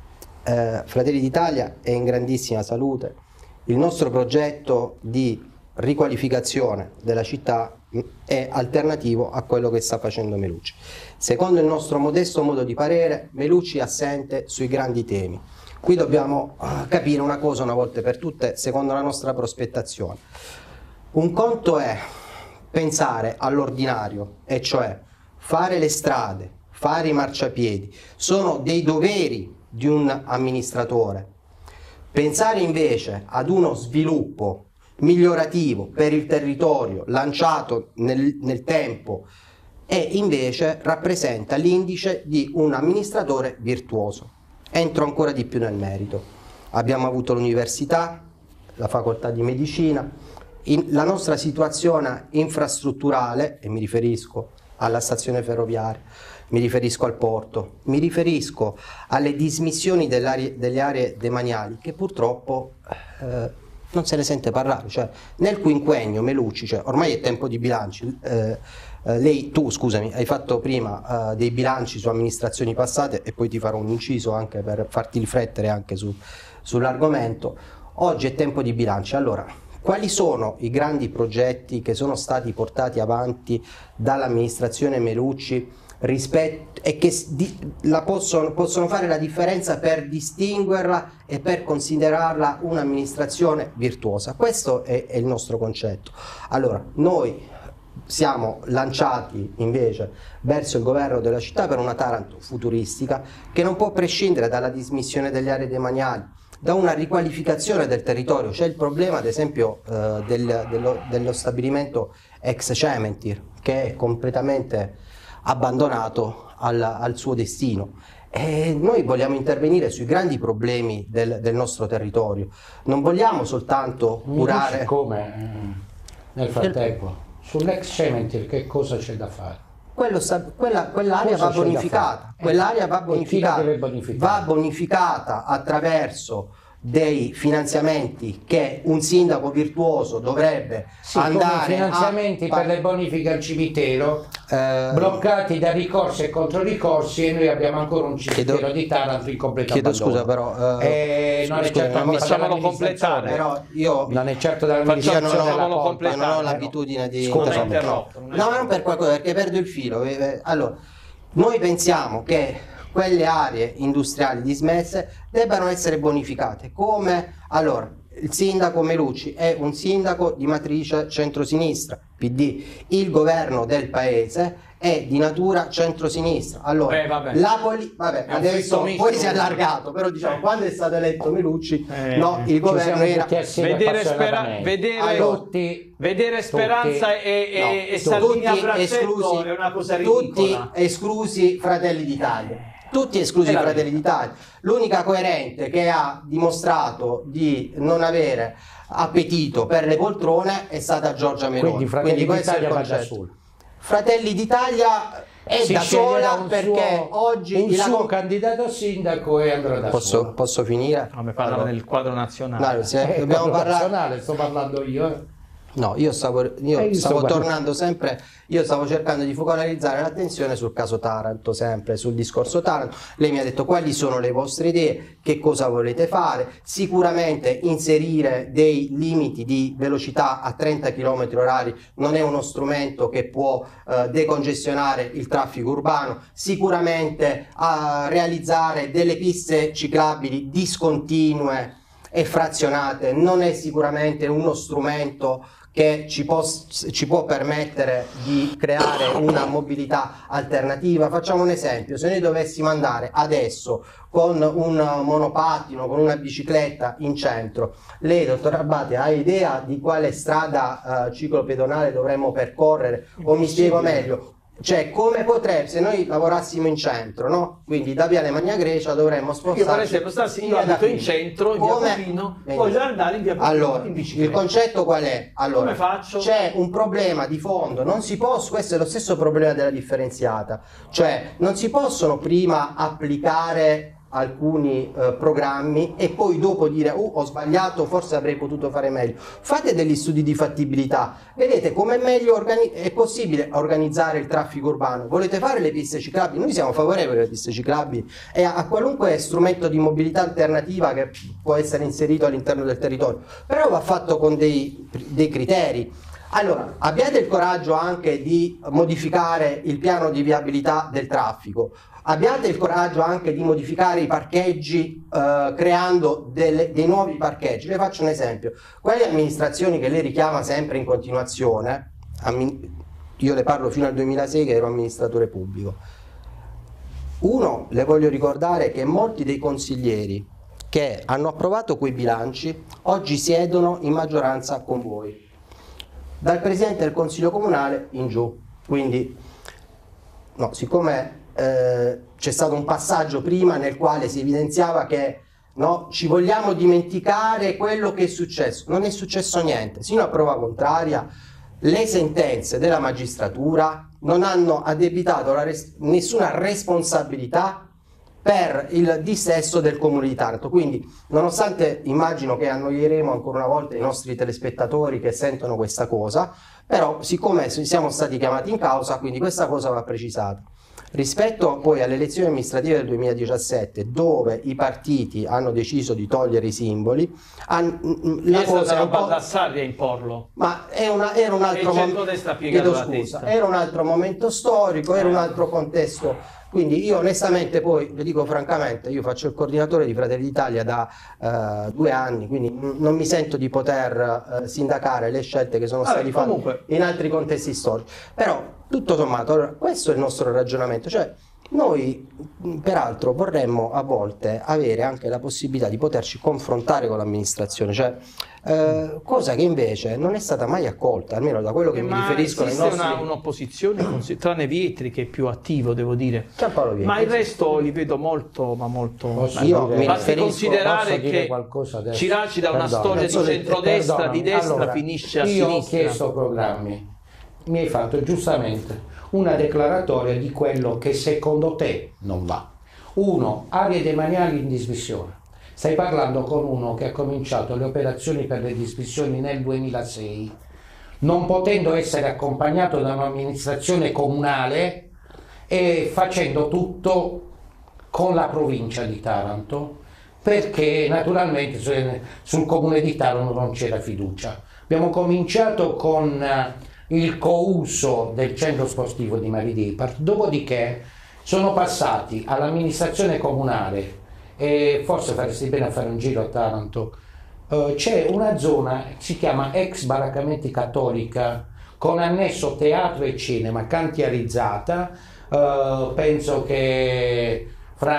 eh, Fratelli d'Italia è in grandissima salute. Il nostro progetto di riqualificazione della città è alternativo a quello che sta facendo Melucci. Secondo il nostro modesto modo di parere, Melucci è assente sui grandi temi. Qui dobbiamo capire una cosa una volta per tutte, secondo la nostra prospettazione. Un conto è pensare all'ordinario, e cioè fare le strade, fare i marciapiedi, sono dei doveri di un amministratore. Pensare invece ad uno sviluppo migliorativo per il territorio lanciato nel, nel tempo e invece rappresenta l'indice di un amministratore virtuoso. Entro ancora di più nel merito. Abbiamo avuto l'università, la facoltà di medicina, in, la nostra situazione infrastrutturale, e mi riferisco alla stazione ferroviaria, mi riferisco al porto, mi riferisco alle dismissioni delle aree, delle aree demaniali che purtroppo eh, non se ne sente parlare. Cioè, nel quinquennio Melucci, cioè, ormai è tempo di bilanci, eh, eh, lei, tu scusami, hai fatto prima eh, dei bilanci su amministrazioni passate e poi ti farò un inciso anche per farti riflettere anche su, sull'argomento. Oggi è tempo di bilanci. Allora, quali sono i grandi progetti che sono stati portati avanti dall'amministrazione Melucci rispetto, e che di, la possono, possono fare la differenza per distinguerla e per considerarla un'amministrazione virtuosa? Questo è, è il nostro concetto. Allora, noi siamo lanciati invece verso il governo della città per una Taranto futuristica che non può prescindere dalla dismissione delle aree demaniali, da una riqualificazione del territorio. C'è il problema ad esempio eh, del, dello, dello stabilimento ex Cementir, che è completamente abbandonato al, al suo destino, e noi vogliamo intervenire sui grandi problemi del, del nostro territorio. Non vogliamo soltanto curare... Come nel frattempo sull'ex Cementir che cosa c'è da fare? Quello sta, quella, quell'area va bonificata, quell'area va bonificata, va bonificata attraverso dei finanziamenti che un sindaco virtuoso dovrebbe sì, andare come finanziamenti a... per le bonifiche al cimitero eh... bloccati da ricorsi e controricorsi, e noi abbiamo ancora un cimitero chiedo, di Taranto in completo chiedo abbandono. Scusa però eh, non è certo non facciamolo completare, però io non è certo dall'amministrazione, io non, non, compl- non ho l'abitudine di scusa, no, no, non per qualcosa, perché perdo il filo. Allora, noi pensiamo che quelle aree industriali dismesse debbano essere bonificate. Come? Allora, il sindaco Melucci è un sindaco di matrice centrosinistra, P D, il governo del paese è di natura centrosinistra. Allora, eh, vabbè. la poli- vabbè, adesso poi si è allargato, però diciamo, quando è stato eletto Melucci, eh, no, il governo era... Vedere, spera- vedere, allora, tutti, vedere Speranza tutti, e, e, no, e Salvini a braccetto esclusi, è una cosa ridicola. tutti esclusi Fratelli d'Italia. Tutti esclusi la Fratelli d'Italia. L'unica coerente che ha dimostrato di non avere appetito per le poltrone è stata Giorgia Meloni. Quindi Fratelli Quindi d'Italia va da solo. Fratelli d'Italia è si da sola perché suo, oggi un il suo candidato a sindaco e andrà da posso, solo. Posso finire? No, mi parlava allora, del quadro nazionale. no, se eh, dobbiamo parlare... nazionale, sto parlando io. Eh. No, io stavo, io Eh, io stavo sto tornando sempre, io stavo cercando di focalizzare l'attenzione sul caso Taranto, sempre sul discorso Taranto. Lei mi ha detto quali sono le vostre idee, che cosa volete fare. Sicuramente inserire dei limiti di velocità a trenta chilometri orari non è uno strumento che può eh, decongestionare il traffico urbano. Sicuramente a realizzare delle piste ciclabili discontinue e frazionate non è sicuramente uno strumento che ci può, ci può permettere di creare una mobilità alternativa. Facciamo un esempio: se noi dovessimo andare adesso con un monopattino, con una bicicletta in centro, lei, dottor Abbate, ha idea di quale strada eh, ciclopedonale dovremmo percorrere? O mi spiego meglio, cioè come potrebbe, se noi lavorassimo in centro, no? Quindi da Viale Magna Grecia dovremmo spostarci. Io per esempio stassi io abito in centro, in Come? via Pupino, voglio andare in via Pupino Allora, in bicicletta. il concetto qual è? Allora, Come faccio? c'è un problema di fondo, non si può, questo è lo stesso problema della differenziata, cioè non si possono prima applicare alcuni eh, programmi e poi dopo dire oh, ho sbagliato, forse avrei potuto fare meglio. Fate degli studi di fattibilità, vedete come meglio organi- è possibile organizzare il traffico urbano. Volete fare le piste ciclabili? Noi siamo favorevoli alle piste ciclabili e a, a qualunque strumento di mobilità alternativa che può essere inserito all'interno del territorio, però va fatto con dei, dei criteri. Allora, abbiate il coraggio anche di modificare il piano di viabilità del traffico, abbiate il coraggio anche di modificare i parcheggi eh, creando delle, dei nuovi parcheggi. Le faccio un esempio: quelle amministrazioni che lei richiama sempre in continuazione, io le parlo fino al duemilasei che ero amministratore pubblico, uno, le voglio ricordare che molti dei consiglieri che hanno approvato quei bilanci oggi siedono in maggioranza con voi, dal Presidente del Consiglio Comunale in giù. Quindi, no, siccome eh, c'è stato un passaggio prima nel quale si evidenziava che no, ci vogliamo dimenticare quello che è successo, non è successo niente, sino a prova contraria. Le sentenze della magistratura non hanno addebitato la res- nessuna responsabilità per il dissesto del Comune di Taranto. Quindi, nonostante immagino che annoieremo ancora una volta i nostri telespettatori che sentono questa cosa, però siccome siamo stati chiamati in causa, quindi questa cosa va precisata. Rispetto poi alle elezioni amministrative del duemiladiciassette, dove i partiti hanno deciso di togliere i simboli, han, la è cosa stata è un po'... Baldassarri a imporlo. Ma è una, era un altro momento, chiedo scusa, era un altro momento storico, era un altro contesto. Quindi io onestamente, poi le dico francamente, io faccio il coordinatore di Fratelli d'Italia da uh, due anni, quindi non mi sento di poter uh, sindacare le scelte che sono Vabbè, state fatte comunque... in altri contesti storici. Però tutto sommato, allora, questo è il nostro ragionamento, cioè noi peraltro vorremmo a volte avere anche la possibilità di poterci confrontare con l'amministrazione, cioè eh, cosa che invece non è stata mai accolta, almeno da quello che Ma mi riferiscono i esiste nostri... una, un'opposizione, tranne Vietri che è più attivo, devo dire, Giampaolo Vietri, ma il resto li vedo molto, ma molto... Posso io dire- mi Basti riferisco- considerare posso dire che qualcosa adesso? Ciraci da una Perdona. storia di Non so, centrodestra, perdonami. di destra, Allora, finisce a io ho sinistra. chiesto programmi, mi hai fatto giustamente una declaratoria di quello che secondo te non va. Uno, aree demaniali in dismissione. Stai parlando con uno che ha cominciato le operazioni per le dismissioni nel duemilasei, non potendo essere accompagnato da un'amministrazione comunale e facendo tutto con la provincia di Taranto, perché naturalmente sul comune di Taranto non c'era fiducia. Abbiamo cominciato con il couso del centro sportivo di Maridipar, dopodiché sono passati all'amministrazione comunale e forse faresti bene a fare un giro a Taranto. Uh, c'è una zona, si chiama ex Baraccamenti Cattolica, con annesso teatro e cinema, cantierizzata. Uh, penso che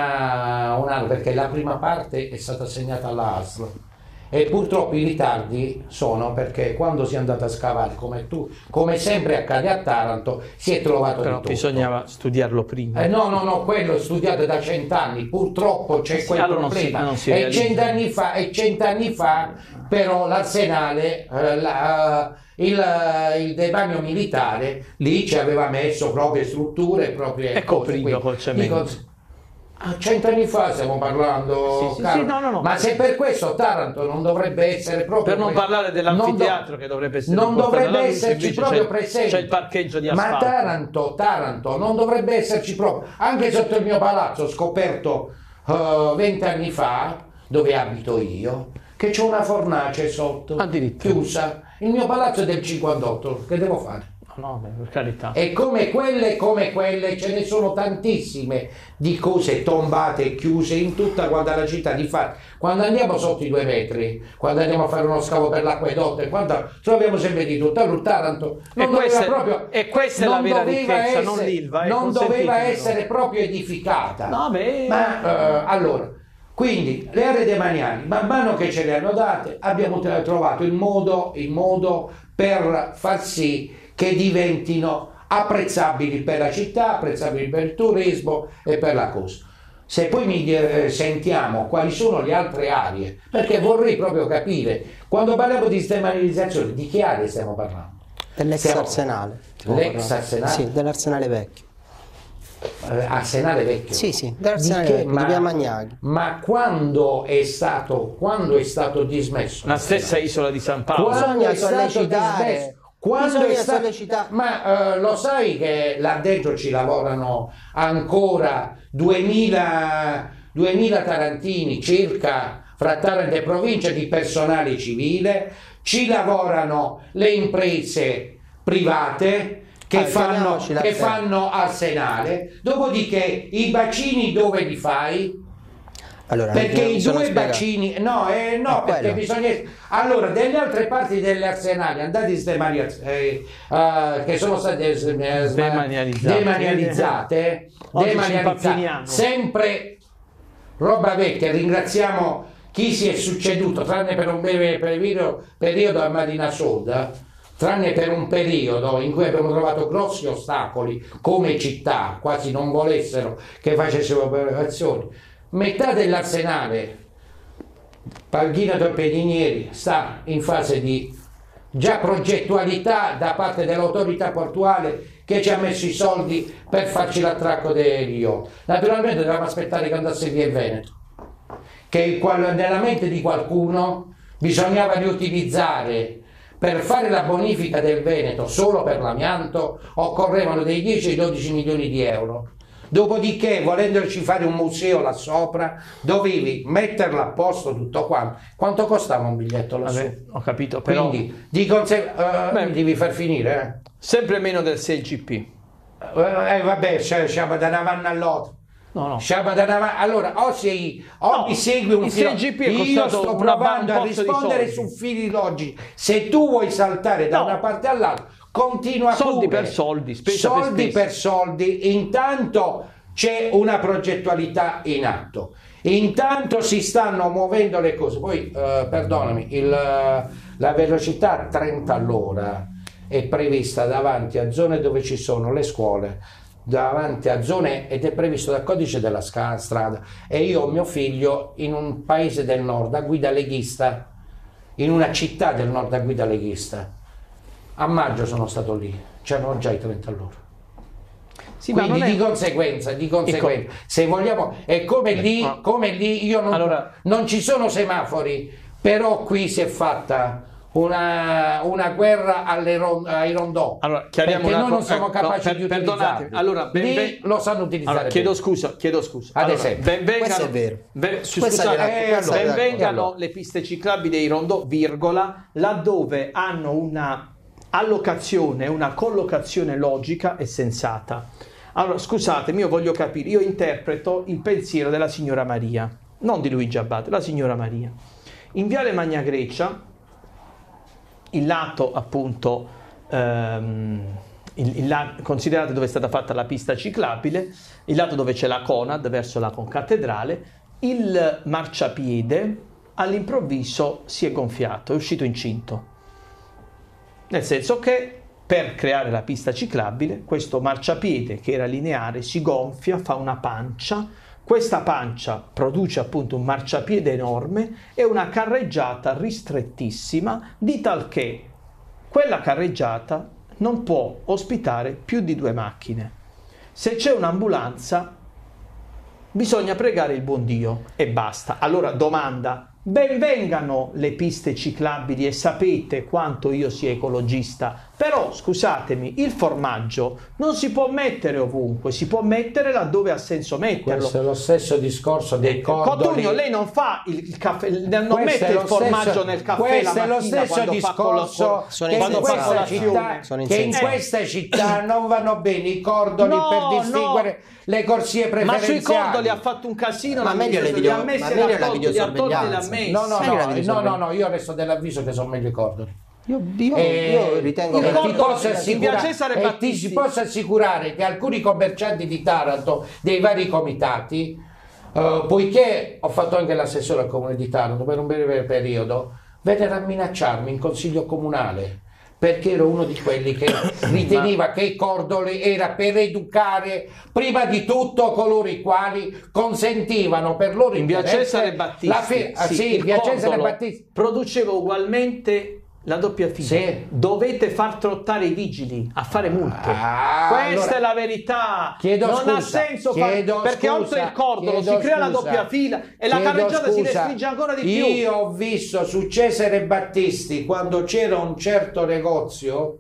fra un anno, perché la prima parte è stata assegnata all'A S L e purtroppo i ritardi sono perché quando si è andato a scavare, come tu, come sempre accade a Taranto, si è trovato Però di tutto. bisognava studiarlo prima. Eh, no, no, no, quello è studiato da cent'anni, purtroppo c'è Sì, quel allora non si- problema. non si e realizza. cent'anni fa, e cent'anni fa però l'Arsenale, eh, la, il, il demanio militare, lì ci aveva messo proprie strutture, proprie E cose, coprito quindi, col cemento. dico, A cento anni fa stiamo parlando, sì, sì, Carlo. sì, no, no, no. Ma se per questo Taranto non dovrebbe essere proprio... Per non pre... parlare dell'anfiteatro do... che dovrebbe essere... Non dovrebbe esserci proprio presente. C'è il parcheggio di asfalto. Ma Taranto, Taranto non dovrebbe esserci proprio. Anche sotto il mio palazzo, scoperto vent'anni uh, fa, dove abito io, che c'è una fornace sotto, chiusa. Il mio palazzo è del cinquantotto, che devo fare? No, beh, per carità. E come quelle, come quelle, ce ne sono tantissime di cose tombate e chiuse in tutta quanta la città. Di fare, quando andiamo sotto i due metri, quando andiamo a fare uno scavo per l'acquedotto, e quando troviamo sempre di tutto, allora Taranto non e doveva questa, proprio, e questa è la vera ricchezza, essere, non l'Ilva. Non doveva essere proprio edificata. No, beh. Ma uh, allora, quindi le aree demaniali, man mano che ce le hanno date, abbiamo trovato il modo, il modo per far sì che diventino apprezzabili per la città, apprezzabili per il turismo e per la cosa. Se poi mi eh, sentiamo quali sono le altre aree, perché vorrei proprio capire, quando parliamo di demanizzazione, di che aree stiamo parlando? Dell'ex stiamo... arsenale. L'ex arsenale? Sì, dell'arsenale vecchio. Eh, arsenale vecchio? Sì, sì, dell'arsenale di vecchio, ma, di Via Magnaghi. Ma quando è stato, quando è stato dismesso? La stessa isola di San Paolo. Quando è stato sollecitare... dismesso? Quando è stato... Ma uh, lo sai che là dentro ci lavorano ancora duemila, duemila tarantini circa fra Taranto e provincia di personale civile, ci lavorano le imprese private che, ah, fanno, che fanno arsenale, dopodiché i bacini dove li fai? Allora, perché i due bacini no, eh, no perché bisogna allora delle altre parti delle arsenali andate eh, uh, che sono state eh, demanializzate, demanializzate, demanializzate sempre roba vecchia. Ringraziamo chi si è succeduto tranne per un breve periodo, periodo a Marina Soda, tranne per un periodo in cui abbiamo trovato grossi ostacoli come città, quasi non volessero che facessero operazioni. Metà dell'arsenale Palghina Torpedinieri sta in fase di già progettualità da parte dell'autorità portuale che ci ha messo i soldi per farci l'attracco degli yacht. Naturalmente dobbiamo aspettare che andasse via il Veneto, che nella mente di qualcuno bisognava riutilizzare per fare la bonifica del Veneto solo per l'amianto occorrevano dei dieci dodici milioni di euro. Dopodiché, volendoci fare un museo là sopra, dovevi metterla a posto tutto quanto. Quanto costava un biglietto là Vabbè, su? ho capito, però... Quindi, di conseguenza, uh, mi devi far finire, eh? Sempre meno del sei G P. Uh, eh, vabbè, siamo da una vanna all'altra. No, no. Siamo da una... Allora, o, sei, o no, mi segui un filo... Io sto provando a rispondere su fili logici. Se tu vuoi saltare da no. una parte all'altra, continua soldi pure. per soldi, spesa soldi per, per soldi, intanto c'è una progettualità in atto, intanto si stanno muovendo le cose. Poi eh, perdonami, il, la velocità a trenta all'ora è prevista davanti a zone dove ci sono le scuole, davanti a zone, ed è previsto dal codice della strada, e io ho mio figlio in un paese del nord a guida leghista, in una città del nord a guida leghista. A maggio sono stato lì, c'erano già i trenta all'ora. Sì, quindi di, è... conseguenza, di conseguenza, ecco. Se vogliamo, è come lì, no. come lì io non, allora... non ci sono semafori, però qui si è fatta una, una guerra alle ron, ai rondò, allora, perché una... noi non siamo no, capaci no, di per, utilizzarli. Allora, ben, lì ben... lo sanno utilizzare. Allora, chiedo scusa, chiedo scusa. Ad allora, esempio, ben vengano, questo è vero. Ben, su, scusate, eh, allora, ben vengano allora. le piste ciclabili dei rondò, virgola, laddove hanno una allocazione, una collocazione logica e sensata. Allora, scusatemi, io voglio capire, io interpreto il pensiero della signora Maria, non di Luigi Abate, la signora Maria. In Viale Magna Grecia, il lato appunto, ehm, il, il lato, considerate dove è stata fatta la pista ciclabile, il lato dove c'è la Conad verso la concattedrale, il marciapiede all'improvviso si è gonfiato, è uscito incinto. Nel senso che per creare la pista ciclabile, questo marciapiede che era lineare si gonfia, fa una pancia, questa pancia produce appunto un marciapiede enorme e una carreggiata ristrettissima, di tal che quella carreggiata non può ospitare più di due macchine. Se c'è un'ambulanza bisogna pregare il buon Dio e basta. Allora, domanda: ben vengano le piste ciclabili e sapete quanto io sia ecologista, però scusatemi, il formaggio non si può mettere ovunque, si può mettere laddove ha senso metterlo. Questo è lo stesso discorso dei cordoli. Cotugno, lei non fa il, il caffè, non Questo mette il formaggio stesso, nel caffè questo la è lo mattina stesso quando fa discorso col- che, in quando fa questa colazione. città, che in questa città non vanno bene i cordoli No, per distinguere no. le corsie Ma preferenziali. sui cordoli ha fatto un casino, Ma meglio le video- li ha messi ma e meglio li ha la tolti, li ha tolti e li ha videosorveglianza. messi. No, no, Meglio la no, no, videosorveglianza. no, no, io resto dell'avviso che sono meglio i cordoli. Io, io, Eh, io ritengo e che ricordo- ti posso in via assicurare, Cesare e ti Battisti. si posso assicurare che alcuni commercianti di Taranto, dei vari comitati, eh, poiché ho fatto anche l'assessore al comune di Taranto per un breve periodo, vennero a minacciarmi in consiglio comunale perché ero uno di quelli che riteneva che i cordoli era per educare prima di tutto coloro i quali consentivano per loro In via interesse Cesare Battisti, la fi- ah, sì, sì, il via Cesare cordolo Battisti. produceva ugualmente la doppia fila. Sì. Dovete far trottare i vigili a fare multe. Ah, Questa allora- è la verità. Chiedo non scusa, ha senso far- chiedo perché scusa, oltre il cordolo si chiedo crea la scusa, doppia fila e la chiedo carreggiata si scusa. restringe ancora di più. Io ho visto su Cesare Battisti quando c'era un certo negozio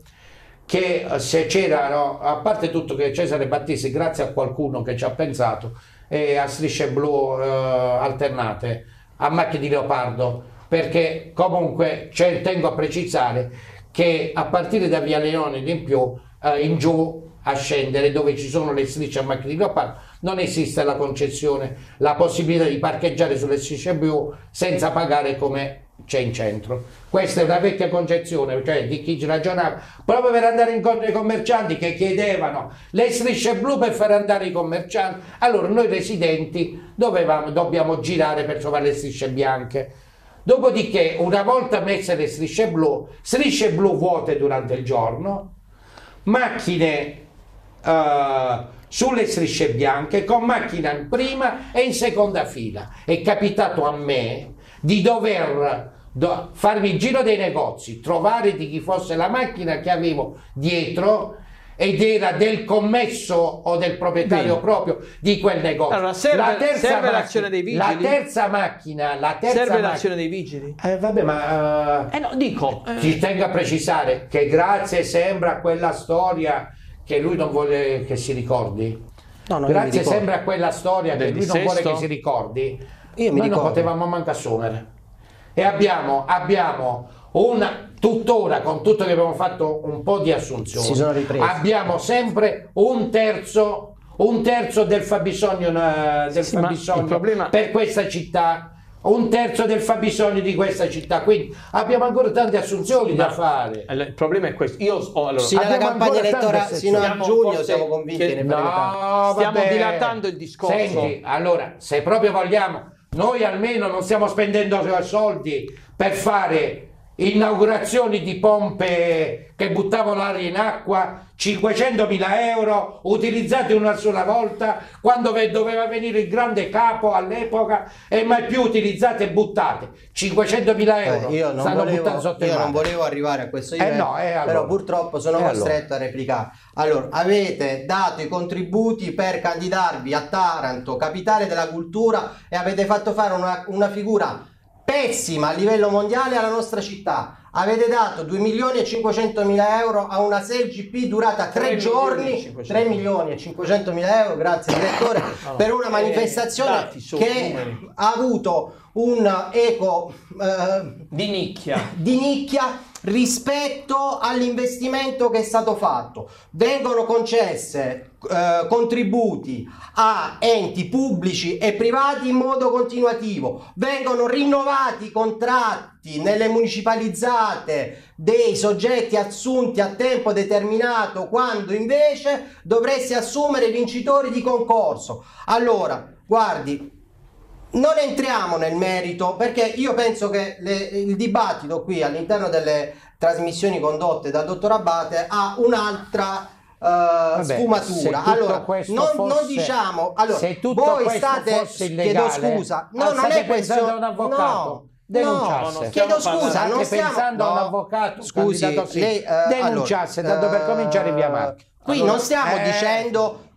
che eh, se c'erano, a parte tutto che Cesare Battisti, grazie a qualcuno che ci ha pensato, e a strisce blu eh, alternate, a macchie di leopardo, perché comunque cioè, tengo a precisare che a partire da via Leone in più, eh, in giù a scendere dove ci sono le strisce a macchie di leopardo, non esiste la concessione, la possibilità di parcheggiare sulle strisce blu senza pagare come c'è in centro. Questa è una vecchia concezione, cioè di chi ragionava proprio per andare incontro ai commercianti che chiedevano le strisce blu per far andare i commercianti. Allora noi residenti dovevamo, dobbiamo girare per trovare le strisce bianche. Dopodiché, una volta messe le strisce blu, strisce blu vuote durante il giorno, macchine uh, sulle strisce bianche, con macchina in prima e in seconda fila. È capitato a me di dover do, farmi il giro dei negozi, trovare di chi fosse la macchina che avevo dietro ed era del commesso o del proprietario Bene. proprio di quel negozio. Allora, serve- la terza serve macchina- l'azione dei vigili? La terza macchina, la terza Serve macchina- l'azione dei vigili? Eh, vabbè, ma eh, Eh no, dico, eh, ci tengo a precisare che grazie sembra a quella storia che lui non vuole che si ricordi. No, no, io mi grazie ricordo. sembra a quella storia Del che lui non vuole dissesto? che si ricordi. Io mi Noi non ricordo. potevamo manco assumere. E abbiamo, abbiamo una, tuttora con tutto che abbiamo fatto un po' di assunzioni, Si sono ripresi. abbiamo sempre un terzo, un terzo del fabbisogno, eh, del Sì, ma fabbisogno il problema- per questa città, un terzo del fabbisogno di questa città, quindi abbiamo ancora tante assunzioni da fare. allora, il problema è questo. Io ho, allora, Sino alla abbiamo campagna ancora tante elettorale, sino a sezioni. giugno Forse siamo convinti che- che ne faremo tanto. No, Stiamo vabbè. dilatando il discorso. Senti, allora, se proprio vogliamo, noi almeno non stiamo spendendo soldi per fare inaugurazioni di pompe che buttavano l'aria in acqua, cinquecentomila euro utilizzati una sola volta quando ve- doveva venire il grande capo all'epoca e mai più utilizzate e buttate. cinquecentomila euro Eh, io non, stanno buttando volevo, sotto il io non mare. volevo arrivare a questo Eh livello, no, eh, allora. però purtroppo sono Eh costretto a replicare. Allora, avete dato i contributi per candidarvi a Taranto, capitale della cultura, e avete fatto fare una, una figura pessima a livello mondiale alla nostra città. Avete dato due milioni e cinquecentomila euro a una S E L G P durata tre tre giorni, milioni e cinquecento. tre milioni e cinquecentomila euro, grazie direttore, per una Eh, manifestazione dati sono che numeri. ha avuto un eco eh, Di nicchia. di nicchia rispetto all'investimento che è stato fatto. Vengono concesse eh, contributi a enti pubblici e privati in modo continuativo, vengono rinnovati i contratti nelle municipalizzate dei soggetti assunti a tempo determinato, quando invece dovresti assumere i vincitori di concorso. Allora, guardi, non entriamo nel merito, perché io penso che le, il dibattito qui all'interno delle trasmissioni condotte dal dottor Abate ha un'altra uh, se sfumatura. tutto Allora, questo non, fosse- non diciamo, allora, se tutto voi questo state, fosse chiedo illegale, scusa, ah, no, non state è pensando questione, a un avvocato, no, denunciasse. no, chiedo Stiamo scusa, parlando- non State stiamo, pensando a un no, avvocato, scusi, candidato sì. lei, eh, Denunciasse, allora, tanto per eh, cominciare via Marchi. Qui Allora, non stiamo eh, dicendo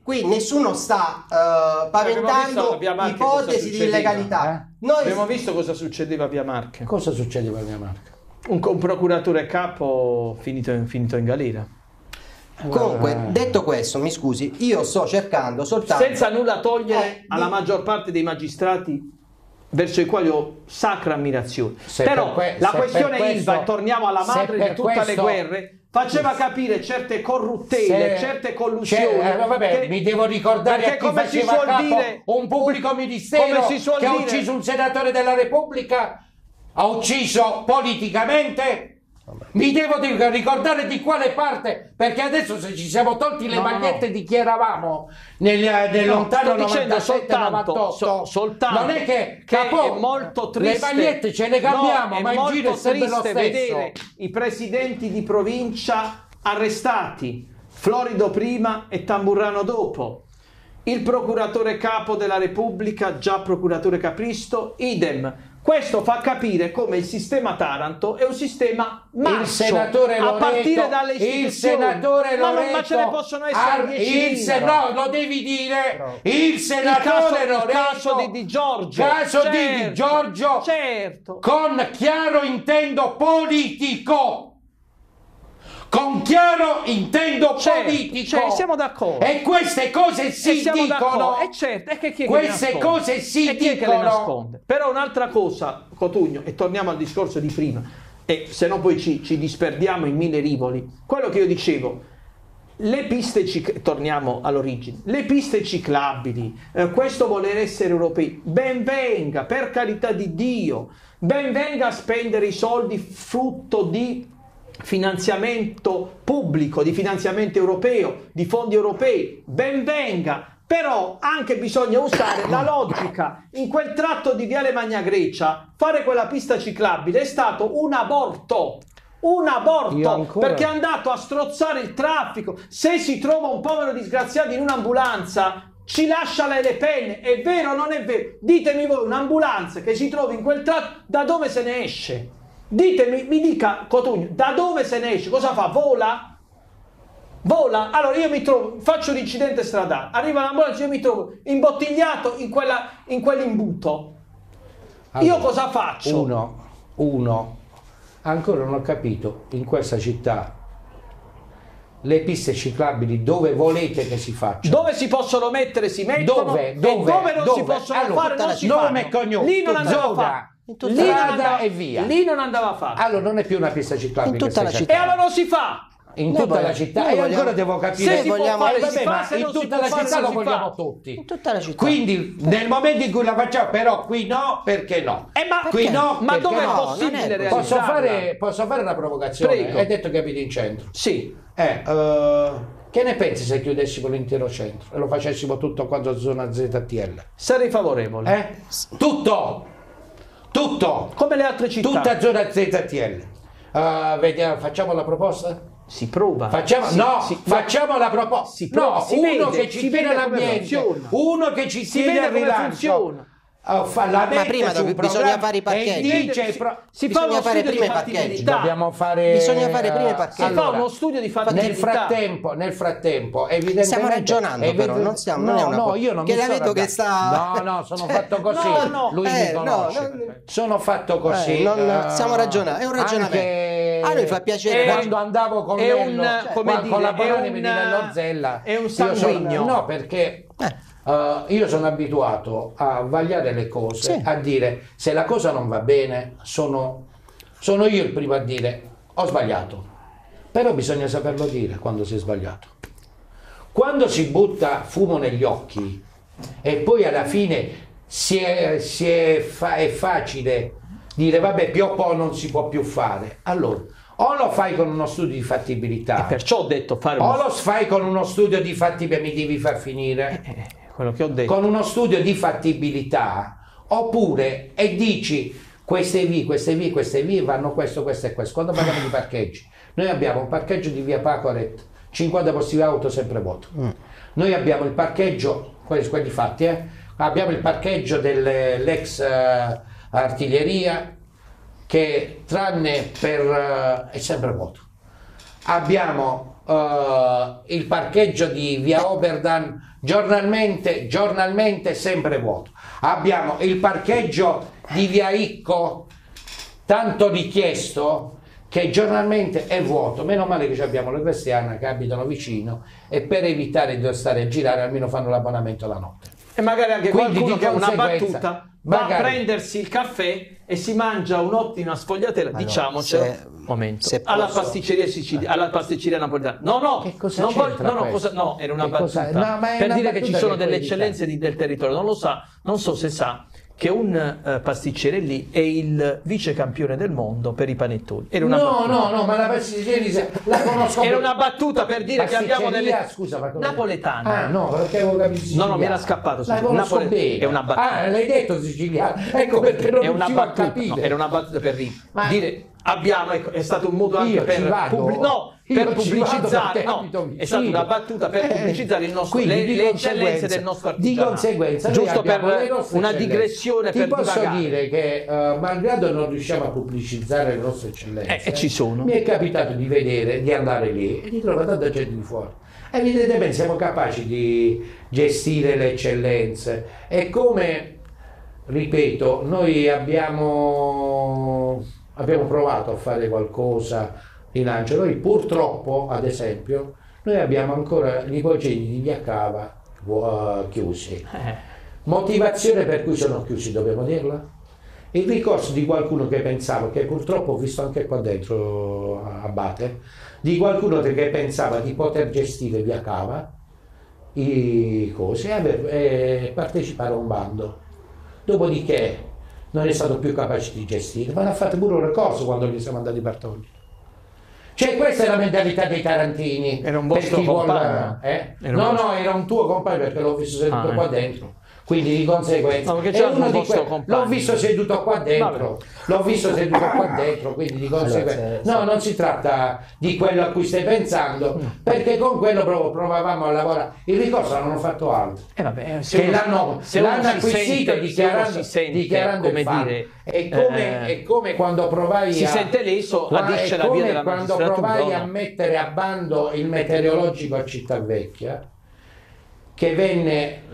qui nessuno sta uh, paventando ipotesi di illegalità. Eh? Noi abbiamo visto cosa succedeva a Via Marche. Cosa succedeva a Via Marche? Un, un procuratore capo finito, finito in galera. Comunque, detto questo, mi scusi, io sto cercando soltanto... Senza nulla togliere eh, alla di... maggior parte dei magistrati verso i quali ho sacra ammirazione. Se Però que- la questione questo, Ilva, e torniamo alla madre di tutte questo, le guerre, faceva capire certe corruttele, se, certe collusioni. Eh, vabbè, che, mi devo ricordare a chi come faceva si suol capo dire, un pubblico ministero che dire, ha ucciso un senatore della Repubblica, ha ucciso politicamente. Mi devo ricordare di quale parte, perché adesso se ci siamo tolti le no, magliette no. di chi eravamo nel, nel no, lontano novantasette novantotto, so, soltanto non è che, che capo, è molto triste, le magliette ce le cambiamo, no, ma in giro è sempre lo stesso. Vedere i presidenti di provincia arrestati, Florido prima e Tamburrano dopo, il procuratore capo della Repubblica, già procuratore capristo, idem. Questo fa capire come il sistema Taranto è un sistema masso, il senatore Loreto, a partire dalle istituzioni. Il senatore Loreto, ma, non, ma ce ne possono essere dieci. No, lo devi dire. No. Il senatore il caso, Loreto, il caso di Di Giorgio, caso certo, di Di Giorgio, certo. Con chiaro intendo politico. Con chiaro intendo certo, politico, cioè, siamo d'accordo. E queste cose si e dicono. E certo, e che chi è queste che cose si e chi dicono. È che le nasconde? Però un'altra cosa, Cotugno, e torniamo al discorso di prima, e se no poi ci, ci disperdiamo in mille rivoli. Quello che io dicevo, le piste cic- torniamo all'origine, le piste ciclabili, eh, questo voler essere europei, ben venga, per carità di Dio, ben venga a spendere i soldi frutto di finanziamento pubblico, di finanziamento europeo, di fondi europei, ben venga, però anche bisogna usare la logica. In quel tratto di Viale Magna Grecia fare quella pista ciclabile è stato un aborto, un aborto, ancora... perché è andato a strozzare il traffico. Se si trova un povero disgraziato in un'ambulanza ci lascia le penne, è vero o non è vero? Ditemi voi, un'ambulanza che si trova in quel tratto, da dove se ne esce? Ditemi, mi dica Cotugno, da dove se ne esce? Cosa fa? Vola? Vola? Allora io mi trovo, faccio un incidente stradale, arriva l'ambulanza, io mi trovo imbottigliato in, quella, in quell'imbuto. Allora, io cosa faccio? Uno, uno, ancora non ho capito, in questa città le piste ciclabili dove volete che si facciano? Dove si possono mettere si mettono, dove, dove, e dove non dove? si possono allora, fare non si nome fanno. Cognome, Lì non andava a fare. Lì non andava, e via. Lì non andava a fare. Allora non è più una pista ciclabile. In tutta la città. E allora non si fa. In tutta vogliamo, la città e vogliamo, ancora devo capire se si vogliamo, può fare, eh, vabbè, si fa, ma se in non tutta si la può città fare, lo si vogliamo fa. tutti. In tutta la città. Quindi nel momento in cui la facciamo, però qui no, perché no? Eh, ma qui no, ma perché dove no? è possibile non è Posso realizzarla? fare, posso fare una provocazione? Prego. Hai detto che abiti in centro. Sì. Eh, uh, che ne pensi se chiudessimo l'intero centro e lo facessimo tutto quanto zona Z T L? Sarei favorevole. Eh? Tutto! Tutto! Come le altre città. Tutta zona Z T L. Uh, vediamo, facciamo la proposta? Si prova. Facciamo, si, no, si, facciamo la proposta. Si prova, no, si uno vede, che ci si tiene vede come all'ambiente, funziona. uno che ci Si tiene vede al come rilancio. funziona. Uh, fa, la Ma prima su bisogna programma fare i parcheggi. e dice si, pro- si fa bisogna uno fare studio prima di i parcheggi. fattibilità. Dobbiamo fare Bisogna fare prima i parcheggi. Si allora, fa uno studio di nel fattibilità. frattempo, nel frattempo, evidentemente Stiamo ragionando, evidente- però, non stiamo- no, non è una no, co- io non che mi la sono vedo che arrabbiato. sta- No, no, sono Cioè, fatto così. no, no, Lui eh, mi no, conosce. no, sono fatto così. Eh, non- eh, stiamo ragionando, è un ragionamento. anche A noi fa piacere È- quando andavo con è un, Nello, come qua- dire, con la è Bologna un- mi Nello Zella. è un Io sono- sanguigno. no, perché Eh. Uh, io sono abituato a vagliare le cose, Sì. a dire se la cosa non va bene, sono, sono io il primo a dire ho sbagliato, però bisogna saperlo dire quando si è sbagliato. Quando si butta fumo negli occhi e poi alla fine si è, si è, fa, è facile dire vabbè più o po' non si può più fare, allora o lo fai con uno studio di fattibilità, E perciò ho detto fare o uno lo fai con uno studio di fattibilità, mi devi far finire, eh, quello che ho detto. con uno studio di fattibilità, oppure e dici queste vie, queste vie, queste vie vanno questo, questo e questo. Quando parliamo di parcheggi, noi abbiamo un parcheggio di via Pacoret, cinquanta posti di auto sempre vuoto. Mm. Noi abbiamo il parcheggio, quelli, quelli fatti, eh? abbiamo il parcheggio dell'ex uh, artiglieria che tranne per uh, è sempre vuoto. Abbiamo uh, il parcheggio di via Oberdan giornalmente, giornalmente sempre vuoto. Abbiamo il parcheggio di Via Icco, tanto richiesto, che giornalmente è vuoto. Meno male che abbiamo le cristiane che abitano vicino e per evitare di stare a girare almeno fanno l'abbonamento la notte. E magari anche Quindi qualcuno che ha una conseguenza, battuta va magari, a prendersi il caffè e si mangia un'ottima sfogliatella, Allora, diciamocelo, se- momento, se alla posso- pasticceria siciliana, alla pasticceria napoletana. No, no, Che cosa non voglio- c'entra no, no, questo? cosa- no, era una Che cosa- battuta no, ma è per una dire che battuta ci sono che delle puoi eccellenze di- del territorio. Non lo sa, non so se sa che un eh, pasticcere lì è il vice campione del mondo per i panettoni. Era una no, battuta. no, no, ma la pasticceria la conosco. Era una battuta per dire che abbiamo delle Pasticceria, scusa, ma come- napoletana. Ah, no, perché avevo capito siciliano. No, no, mi era scappato, La sì. conosco Napole- bene. è una battuta. Ah, l'hai detto siciliano. Ecco perché non È una riuscivo a battuta, capire. no, era una battuta per ri- Ma- dire abbiamo, ecco, è stato un modo anche Io per ci vado, pubblic- no, io per ci pubblicizzare, vado perché no, abito è stata vicino. una battuta per Eh, pubblicizzare il nostro, quindi le, di le eccellenze conseguenza- del nostro di artigianato. conseguenza noi giusto abbiamo per le nostre una eccellenze. digressione Ti per posso divagare. dire che eh, malgrado non riusciamo a pubblicizzare le nostre eccellenze, Eh, e ci sono. mi è capitato di vedere, di andare lì e di trovare tanta gente di fuori. Evidentemente siamo capaci di gestire le eccellenze e come, ripeto, noi abbiamo, abbiamo provato a fare qualcosa di lancio. Noi purtroppo, ad esempio, noi abbiamo ancora gli ipogeni di Via Cava uh, chiusi. Eh, Motivazione per cui sono chiusi, dobbiamo dirla? Il ricorso di qualcuno che pensava, che purtroppo ho visto anche qua dentro a Abate, di qualcuno che pensava di poter gestire Via Cava i cose e, aver- e partecipare a un bando. Dopodiché non è stato più capace di gestire, ma l'ha fatto pure un ricorso quando gli siamo andati per togliere. Cioè questa è la mentalità dei tarantini. Era un per vostro chi vuol- compagno? eh? Era un No, vostro- no, era un tuo compagno perché l'ho visto seduto Ah, qua eh. dentro. Quindi di conseguenza No, perché è c'era uno un di vostro que- compagno. l'ho visto seduto qua dentro, l'ho visto seduto qua dentro, quindi di conseguenza Allora, se- no, se- non si tratta di quello a cui stai pensando, perché con quello proprio provavamo a lavorare. Il ricorso non hanno fatto altro. eh, vabbè, se Che uno- l'hanno, se uno l'hanno si acquisito sente- dichiarando, se uno si sente, dichiarando come il fatto. dire, È come, eh, è come quando provai si a, sente leso, qua- adisce è la via come della quando magistratura, provai a no? mettere a bando il meteorologico a Cittavecchia, che venne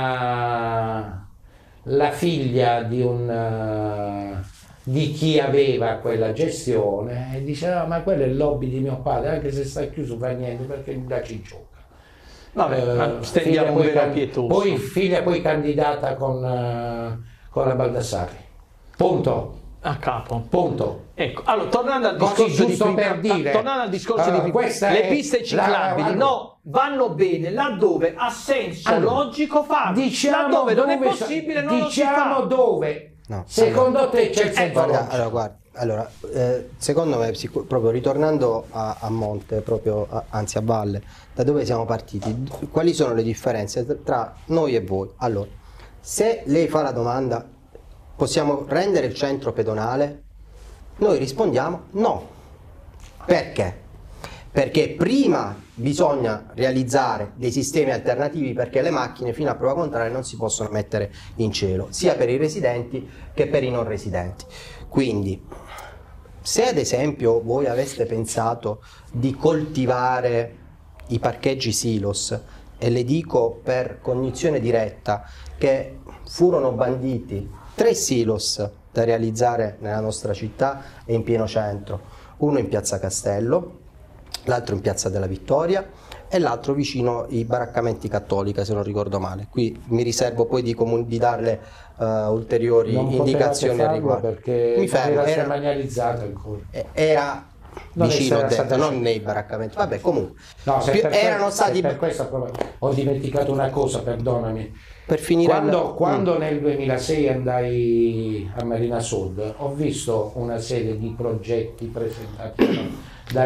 la, la figlia di, un, eh, di chi aveva quella gestione e diceva ma quello è il lobby di mio padre, anche se sta chiuso fa niente perché mi dà cinciocca. Vabbè, Eh, ma stendiamo figlia un poi velo can- pietoso. Poi figlia poi candidata con, eh, con la Baldassarri. Punto. A capo. Punto. Ecco, allora tornando al Così discorso di giusto prima, per dire, ah, tornando al discorso allora, di prima, questa le è piste la- ciclabili allora- no, vanno bene laddove ha senso Allora, logico farlo, Diciamo laddove non è dove so- possibile non lo si diciamo fa. dove No, secondo te c'è il senso Guarda, logico. allora, guarda, allora, eh, secondo me, sicur- proprio ritornando a, a monte, proprio a- anzi a valle, da dove siamo partiti, quali sono le differenze tra- tra noi e voi? Allora, se lei fa la domanda, possiamo rendere il centro pedonale? Noi rispondiamo no. Perché? Perché prima bisogna realizzare dei sistemi alternativi perché le macchine fino a prova contraria non si possono mettere in cielo, sia per i residenti che per i non residenti. Quindi, se ad esempio voi aveste pensato di coltivare i parcheggi silos, e le dico per cognizione diretta che furono banditi tre silos da realizzare nella nostra città e in pieno centro, uno in Piazza Castello, l'altro in Piazza della Vittoria e l'altro vicino ai baraccamenti Cattolica, se non ricordo male. Qui mi riservo poi di, comun- di darle uh, ulteriori Non indicazioni al potevate farlo riguardo. perché Mi fermo, era era, demanializzato ancora. era Non vicino, ho essere detto, stata non scelta. nei baraccamenti. Vabbè, comunque, No, se più- per erano questo- stati se per questo proprio- ho dimenticato una cosa, perdonami. per finire Quando, il- quando Mm. nel duemilasei andai a Marina Sud, ho visto una serie di progetti presentati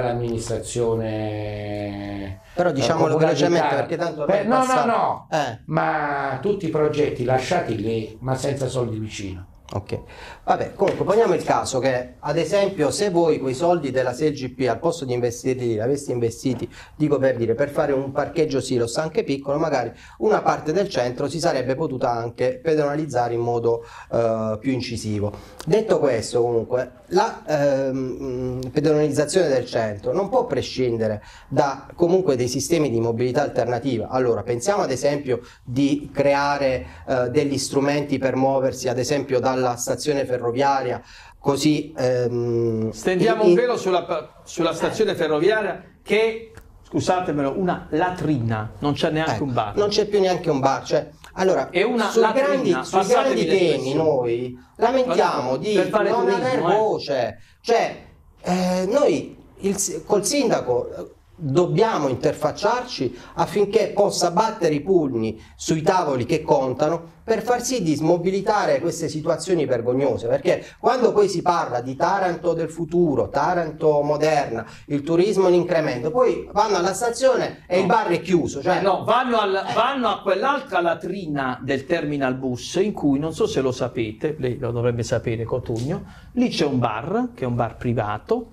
dall'amministrazione. Però diciamolo comunale di velocemente, Taranto. perché tanto Beh, ormai è no, no, passato. no, Eh. ma tutti i progetti lasciati lì, ma senza soldi vicino. Ok, vabbè, comunque poniamo il caso che ad esempio se voi quei soldi della S E G P al posto di investirli li aveste investiti, dico per dire, per fare un parcheggio silos anche piccolo, magari una parte del centro si sarebbe potuta anche pedonalizzare in modo eh, più incisivo. Detto questo, comunque la ehm, pedonalizzazione del centro non può prescindere da comunque dei sistemi di mobilità alternativa. Allora pensiamo ad esempio di creare eh, degli strumenti per muoversi ad esempio dalla la stazione ferroviaria, così ehm, stendiamo in, un velo sulla, sulla stazione ferroviaria che, scusatemelo, una latrina, non c'è neanche ecco, un bar, non c'è più neanche un bar, cioè, allora è una sui latrina, grandi, sui grandi temi l'espressione. noi lamentiamo di per fare non turismo, aver eh. voce, cioè eh, noi il, col sindaco dobbiamo interfacciarci affinché possa battere i pugni sui tavoli che contano per far sì di smobilitare queste situazioni vergognose, perché quando poi si parla di Taranto del futuro, Taranto moderna, il turismo in incremento, poi vanno alla stazione e no. il bar è chiuso, cioè no, vanno, al, vanno a quell'altra latrina del terminal bus in cui, non so se lo sapete, lei lo dovrebbe sapere Cotugno, lì c'è un bar che è un bar privato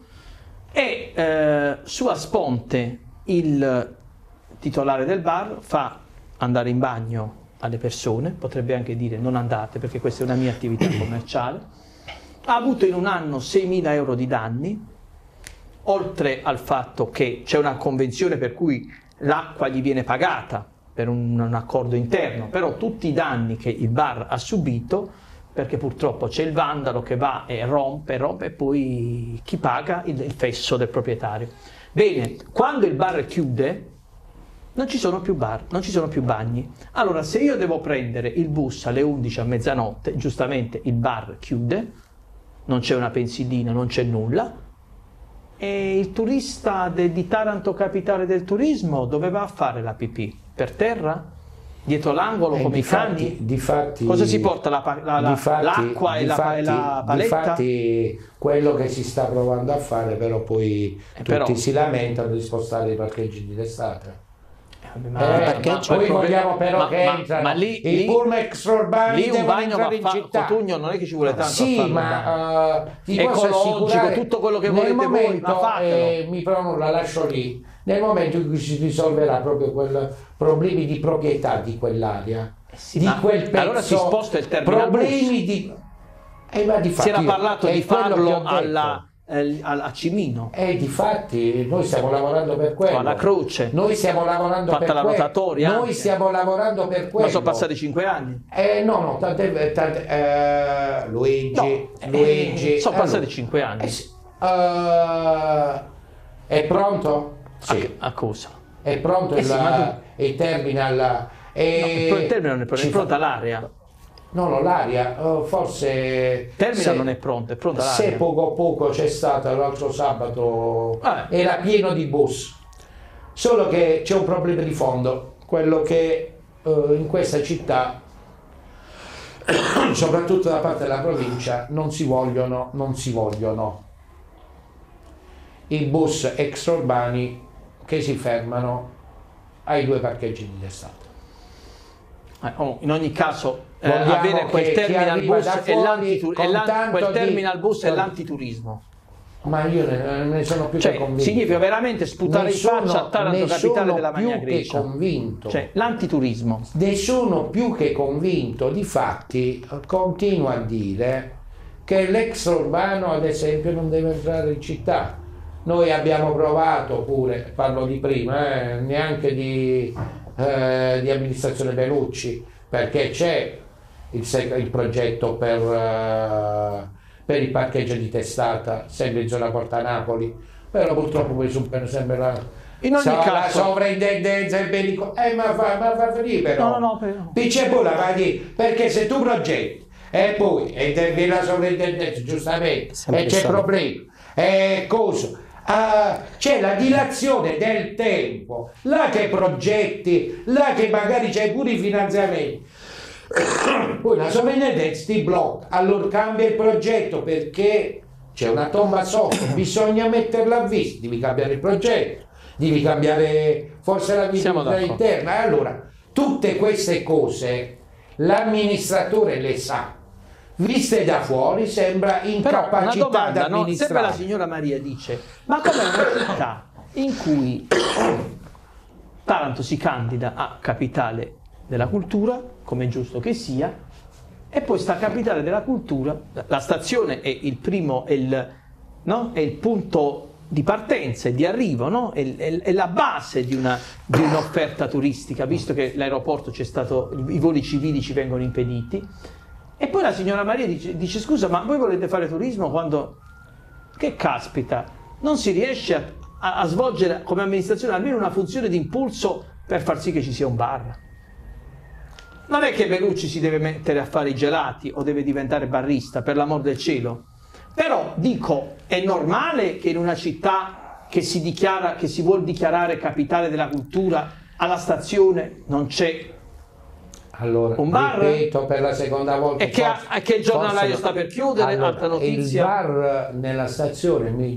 e eh, su Asponte il titolare del bar fa andare in bagno alle persone, potrebbe anche dire non andate perché questa è una mia attività commerciale, ha avuto in un anno seimila euro di danni, oltre al fatto che c'è una convenzione per cui l'acqua gli viene pagata per un, un accordo interno, però tutti i danni che il bar ha subito, perché purtroppo c'è il vandalo che va e rompe, rompe e poi chi paga? Il, il fesso del proprietario. Bene, quando il bar chiude non ci sono più bar, non ci sono più bagni. Allora se io devo prendere il bus alle undici a mezzanotte, giustamente il bar chiude, non c'è una pensilina, non c'è nulla, e il turista de, di Taranto capitale del turismo dove va a fare la pipì? Per terra? Dietro l'angolo eh, come i cani? Difatti, cosa si porta? La, la, la, difatti, l'acqua e, difatti, la, e la paletta? Difatti quello che si sta provando a fare, però poi eh, tutti però, si lamentano di spostare i parcheggi di d'estate. Eh, ma, eh, perché poi vogliamo però ma, che ma, entrano ma lì, i pullman extraurbani lì un bagno va a fa, Cotugno non è che ci vuole tanto sì, a farlo, ma uh, ti ecologico, tutto quello che volete momento, voi, ma fatelo. Eh, mi prono, la lascio lì. Nel momento in cui si risolverà proprio quel problemi di proprietà di quell'area, sì, di quel pezzo, allora si sposta il terminal problemi bus. di eh, ma di si era parlato di farlo alla Eh, a Cimino e eh, difatti noi stiamo lavorando per quello, alla Croce noi stiamo lavorando fatta per la quello rotatoria noi anche. stiamo lavorando per quello, ma sono passati cinque anni eh no no tante, tante, eh, Luigi no, Luigi eh, sono allora, passati cinque anni eh, uh, è pronto? Sì. A, a cosa? È pronto eh il, sì, tu... il terminal e no, il terminal non è pronto, è pronta fa... l'area. No, no, l'aria, uh, forse... Termina se, non è pronto, è pronta l'aria. Se poco a poco c'è stata l'altro sabato, eh. era pieno di bus. Solo che c'è un problema di fondo, quello che uh, in questa città, soprattutto da parte della provincia, non si vogliono, non si vogliono i bus extraurbani che si fermano ai due parcheggi di d'estate. Eh, oh, in ogni caso eh, avere quel terminal bus e l'antiturismo, quel terminal bus e l'antiturismo. Ma io ne, ne sono più cioè, che convinto. Significa veramente sputare ne in faccia sono, a Taranto capitale della Magna Grecia. Grecia. Che convinto. Cioè, l'antiturismo. Ne sono più che convinto. Difatti continuo a dire che l'extraurbano ad esempio non deve entrare in città. Noi abbiamo provato pure, parlo di prima, eh, neanche di, eh, di amministrazione Bellucci, perché c'è il, il progetto per, uh, per il parcheggio di testata, sempre in zona Porta Napoli, però purtroppo poi sembra la, in ogni so, caso, la sovrintendenza e pericolo. Eh, ma fa, ma fa finire però. No, no, no, però. Dice pure, va di, perché se tu progetti e poi interviene la sovrintendenza, giustamente, sempre e c'è problema, e cosa? Uh, c'è la dilazione del tempo, là che progetti, là che magari c'è pure i finanziamenti, poi la sovrintendenza ti blocca, allora cambia il progetto perché c'è una tomba sotto, bisogna metterla a vista, devi cambiare il progetto, devi cambiare forse la vita interna, allora tutte queste cose l'amministratore le sa, viste da fuori sembra incapacità Però una domanda, di no? amministrare. Sempre la signora Maria dice, ma com'è una città in cui Taranto si candida a capitale della cultura, come è giusto che sia, e poi sta capitale della cultura, la stazione è il primo, è il, no? È il punto di partenza e di arrivo, no? è, è, è la base di, una, di un'offerta turistica, visto che l'aeroporto c'è stato, i voli civili ci vengono impediti. E poi la signora Maria dice, dice scusa, ma voi volete fare turismo quando, che caspita, non si riesce a, a, a svolgere come amministrazione almeno una funzione di impulso per far sì che ci sia un bar? Non è che Melucci si deve mettere a fare i gelati o deve diventare barista, per l'amor del cielo. Però dico, è normale che in una città che si dichiara, che si vuol dichiarare capitale della cultura, alla stazione non c'è allora, un bar? Ripeto per la seconda volta. E che, forse, che il giornalaio forse, sta per chiudere, allora, altra notizia. Il bar nella stazione mi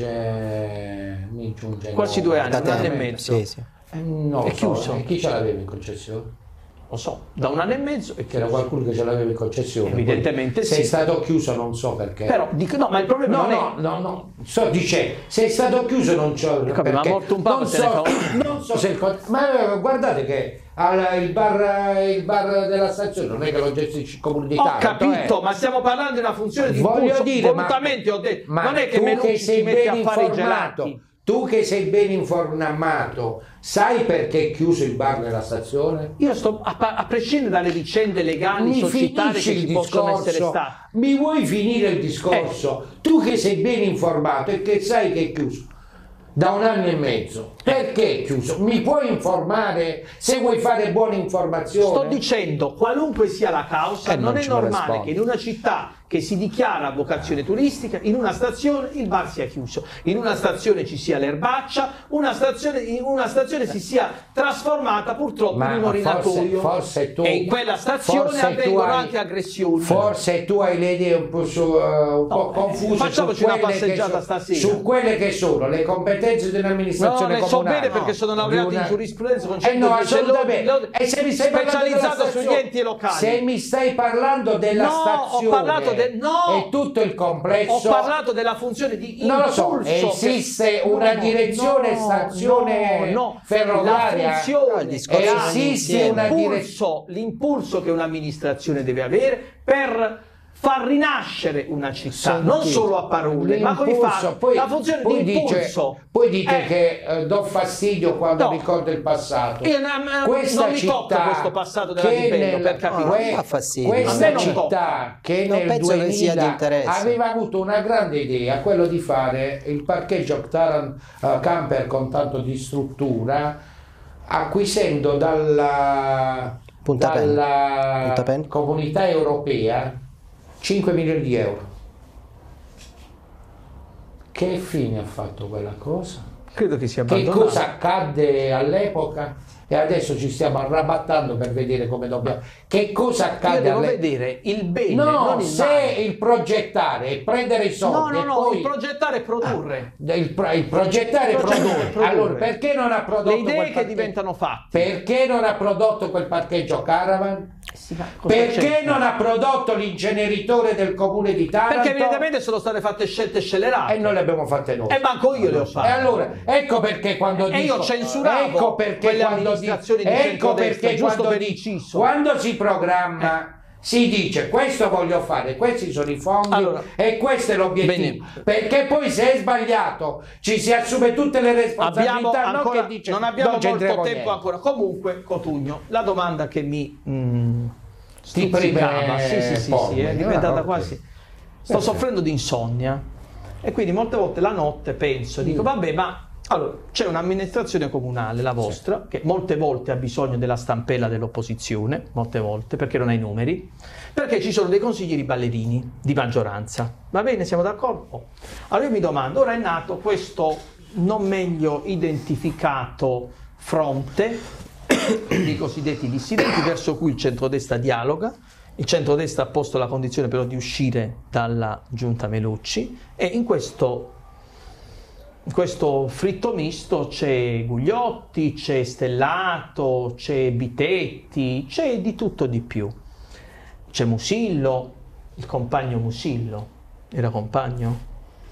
giunge, mi giunge quasi no, due anni, Da un anno e te, mezzo. sì, sì. Eh, non È lo so, chiuso. e chi ce l'aveva in concessione? Lo so, da un anno e mezzo è C'era chiuso. qualcuno che ce l'aveva in concessione. Evidentemente poi, se sì. è stato chiuso non so perché. Però dico, no, ma il problema No, non no, è... no, no, sto dicendo, se è stato chiuso non c'ho Capito, ma perché è morto un papa, non se ne so, fa uno. non so se il con- ma eh, guardate che al- il bar il bar della stazione non è che lo gestisce il comune di Ho Taranto, capito, eh. ma stiamo parlando di una funzione di Voglio impulso. dire, ma- Volutamente ho detto, ma non è che tu Melucci che sei si mette a ben fare i informato, gelati. tu che sei ben informato, sai perché è chiuso il bar nella stazione? Io sto, a, a prescindere dalle vicende legali, Mi societarie finisci che il ci possono essere discorso, state. mi vuoi finire il discorso? Tu che sei ben informato e che sai che è chiuso da un anno e mezzo, perché è chiuso? Mi puoi informare se vuoi fare buone informazioni? Sto dicendo, qualunque sia la causa, Eh, non, non è ci normale rispondi. che in una città che si dichiara a vocazione turistica, in una stazione il bar sia chiuso, in una stazione ci sia l'erbaccia, una stazione, in una stazione si sia trasformata purtroppo Ma in un orinatoio. forse, forse tu, e in quella stazione forse tu avvengono hai- anche aggressioni. Forse tu hai le idee un po', su, uh, un po' No, confuse facciamoci su una quelle, che passeggiata so- stasera. su quelle che sono le competenze No, dell'amministrazione le so comunale. bene perché sono laureato Di una- in giurisprudenza con Eh no, centodieci assolutamente. lodi- E se mi stai parlando della specializzato sugli stazione- enti locali. Se mi stai parlando della No, ho stazione parlato de- no! e tutto il complesso, Ho parlato della funzione di non lo impulso. so, esiste che- una no, direzione no, stazione no, no. ferroviaria? La funzione, No, il discorso la- esiste una l'impulso, l'impulso che un'amministrazione deve avere per far rinascere una città, Senti, non solo a parole, ma con i l'impulso, fatti. poi- La funzione poi di dice- impulso. Poi dite Eh, che eh, do fastidio quando No. ricordo il passato. Io non- Questa non mi città tocca questo passato della che Di Bello, nel- per capire. No, que- non fa fastidio. A questa me non città che Non nel penso che sia di duemila interesse. aveva avuto una grande idea, quello di fare il parcheggio Taran eh, camper con tanto di struttura, acquisendo dalla, Punta Pen. dalla Punta Pen. comunità europea cinque milioni di euro. Che fine ha fatto quella cosa? Credo che sia Che abbandonato. cosa accadde all'epoca? E adesso ci stiamo arrabattando per vedere come dobbiamo. Che cosa Io accadde devo all'epoca? vedere il bene, No, non il se male. il progettare e prendere i No, soldi no, e no, poi il progettare e produrre. il, pro- il progettare e Progettare, produrre. produrre. Allora, perché non ha prodotto Le idee quel che parcheggio? diventano fatti. Perché non ha prodotto quel parcheggio caravan? Sì, ma cosa Perché c'entra? non ha prodotto l'inceneritore del comune di Taranto? Perché evidentemente sono state fatte scelte scellerate. E non le abbiamo fatte noi. E manco io le ho fatte. E allora, ecco perché quando E dico, io censuravo ecco perché quelle quando amministrazioni dico, di ecco centrodestra, perché giusto quando, per di- inciso. quando si programma si dice questo voglio fare, questi sono i fondi Allora, e questo è l'obiettivo, perché poi se è sbagliato ci si assume tutte le Abbiamo responsabilità, ancora, non, che dice, non abbiamo non molto c'entriamo tempo niente. ancora. Comunque, Cotugno, la domanda che mi mm, Ti prime stuzzicava, sì, sì, sì, polli, sì, è no? diventata Ok. quasi. Sto Perfetto. soffrendo di insonnia e quindi molte volte la notte penso, dico Mm. vabbè, ma allora c'è un'amministrazione comunale, la vostra, che molte volte ha bisogno della stampella dell'opposizione, molte volte perché non ha i numeri, perché ci sono dei consiglieri ballerini di maggioranza. Va bene, siamo d'accordo? Oh. Allora io mi domando, ora è nato questo non meglio identificato fronte dei cosiddetti dissidenti verso cui il centrodestra dialoga. Il centrodestra ha posto la condizione però di uscire dalla giunta Melucci e in questo, in questo fritto misto c'è Gugliotti, c'è Stellato, c'è Bitetti, c'è di tutto di più. C'è Musillo, il compagno Musillo. Era compagno?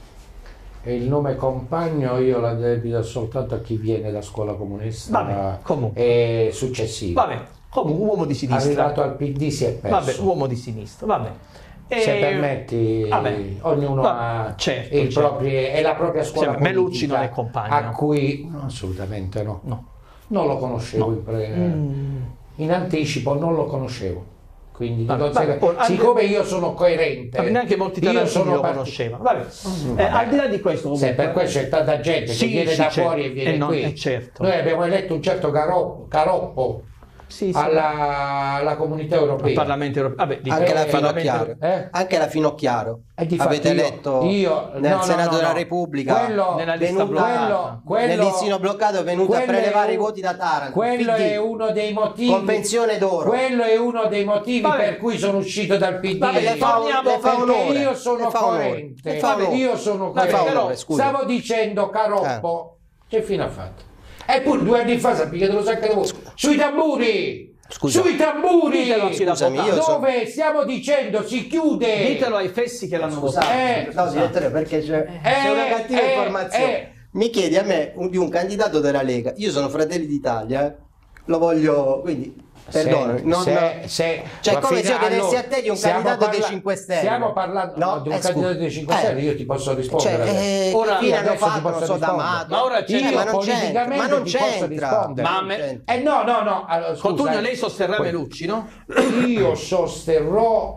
E il nome compagno io la debito soltanto a chi viene da scuola comunista. Vabbè, comunque. E successivo. Vabbè, comunque uomo di sinistra. Arrivato al P D si è perso. Vabbè, uomo di sinistra, vabbè. E... Se permetti, vabbè, ognuno vabbè, ha certo, il certo. proprio, è la propria scuola Cioè, politica. Melucci non è compagno. A cui, no, assolutamente no. No. Non lo conoscevo No. in, pre... Mm. in anticipo, non lo conoscevo. Quindi di Vabbè, conseguenza- vabbè, siccome io sono coerente, Vabbè, neanche molti io tarantini sono lo part- conoscevano. Vabbè. Mm, Eh, vabbè. al di là di questo, Se comunque, per questo c'è tanta gente Sì, che viene sì, da certo. fuori e viene Eh, no, qui. eh, certo. Noi abbiamo eletto un certo Caroppo, Caroppo sì, sì. alla, alla comunità Al europea. Parlamento europeo. Vabbè, di Anche la Eh, Finocchiaro, eh? anche la Finocchiaro. E difatti Avete io- eletto io- nel no, no, Senato no, della no. Repubblica, Quello- nella lista venuta- bloccata. quello- nel listino bloccato è venuta a quello prelevare è i un- voti da Taranto. Quello P D, è uno dei motivi. Convenzione d'oro. Quello è uno dei motivi Vabbè. per cui sono uscito dal P D. Vabbè, le fa- le fa perché onore, io sono le fa onore, coerente. le fa onore. Io sono Vabbè, coerente. però, onore, scusi. Stavo dicendo Caroppo, che fine ha fatto? Eppure due anni fa sapete che lo sa che sui tamburi. Scusa. Sui tamburi. Ditelo a chi l'ha Scusami, votato. io so- Dove stiamo dicendo si chiude. Ditelo ai fessi che l'hanno votato. Eh, no, direttore, perché c'è, Eh, c'è una cattiva eh, informazione. eh. Mi chiedi a me un- di un candidato della Lega. Io sono Fratelli d'Italia, eh. Lo voglio, quindi perdonami. Se- non- se- se- cioè, ma come fino- se io chiedessi allora, a te di un stiamo candidato dei parla- cinque Stelle. Stiamo parlando No, di un eh, candidato scusa. dei cinque Eh. Stelle, io ti posso rispondere. Cioè, adesso. eh, Ora- che fine hanno adesso ti fatto? Non posso so, rispondere. D'Amato. Ma ora c'è- Eh, ma non c'entra, politicamente ma non ti posso c'entra. rispondere. Ma Non me- c'entra. Eh no, no, no. Allora, scusa, Cotugno, eh. lei sosterrà Poi- Melucci, no? Io sosterrò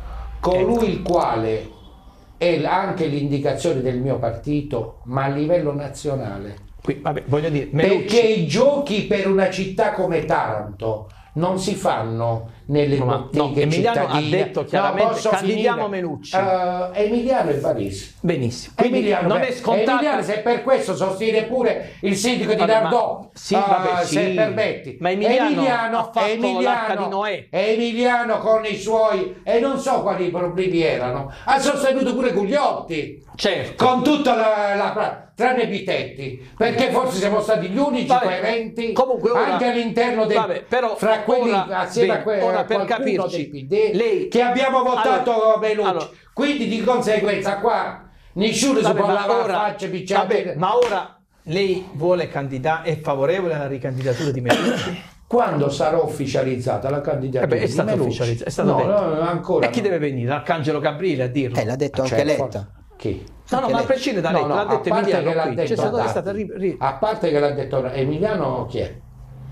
colui il quale è anche l'indicazione del mio partito, ma a livello nazionale. Qui, vabbè, voglio dire, Melucci. Perché i giochi per una città come Taranto non si fanno nelle No, ma- botteghe no, Emiliano cittadine. ha detto chiaramente, No, posso candidiamo finire? Melucci. Eh, Emiliano e Varese. Benissimo. Quindi Emiliano, non beh, è scontato. Emiliano, se per questo sostiene pure il sindaco di Vabbè, ma- Nardò, sì, eh, vabbè, se sì. permetti. Ma Emiliano ha fatto Emiliano- l'arca di Noè. Emiliano con i suoi, e non so quali problemi erano, ha sostenuto pure Gugliotti. Certo. Con tutta la, la tranne Bitetti, perché forse siamo stati gli unici Vabbè, coerenti comunque ora- anche all'interno del vabbè, però fra quelli ora- assieme bene, a que- ora a per qualcuno capirci, del P D lei- che abbiamo votato Allora, Melucci. allora- Quindi di conseguenza qua nessuno si Vabbè, può ma lavare ora- la faccia e picciare. vabbè, ma ora lei vuole candidare, è favorevole alla ricandidatura di Melucci? Quando sarà ufficializzata la candidatura Eh beh, è di stato Melucci? ufficializzato, è stato no, detto. no, ancora E chi no. deve venire? Arcangelo Gabriele a dirlo? Eh, l'ha detto anche Cioè, Letta. forse- Chi? no, no, anche ma a lei. prescindere da No, lei, no, l'ha a detto parte Emiliano che l'ha qui. detto C'è stato- è Dati. stata ri- ri- A parte che l'ha detto Emiliano, chi è?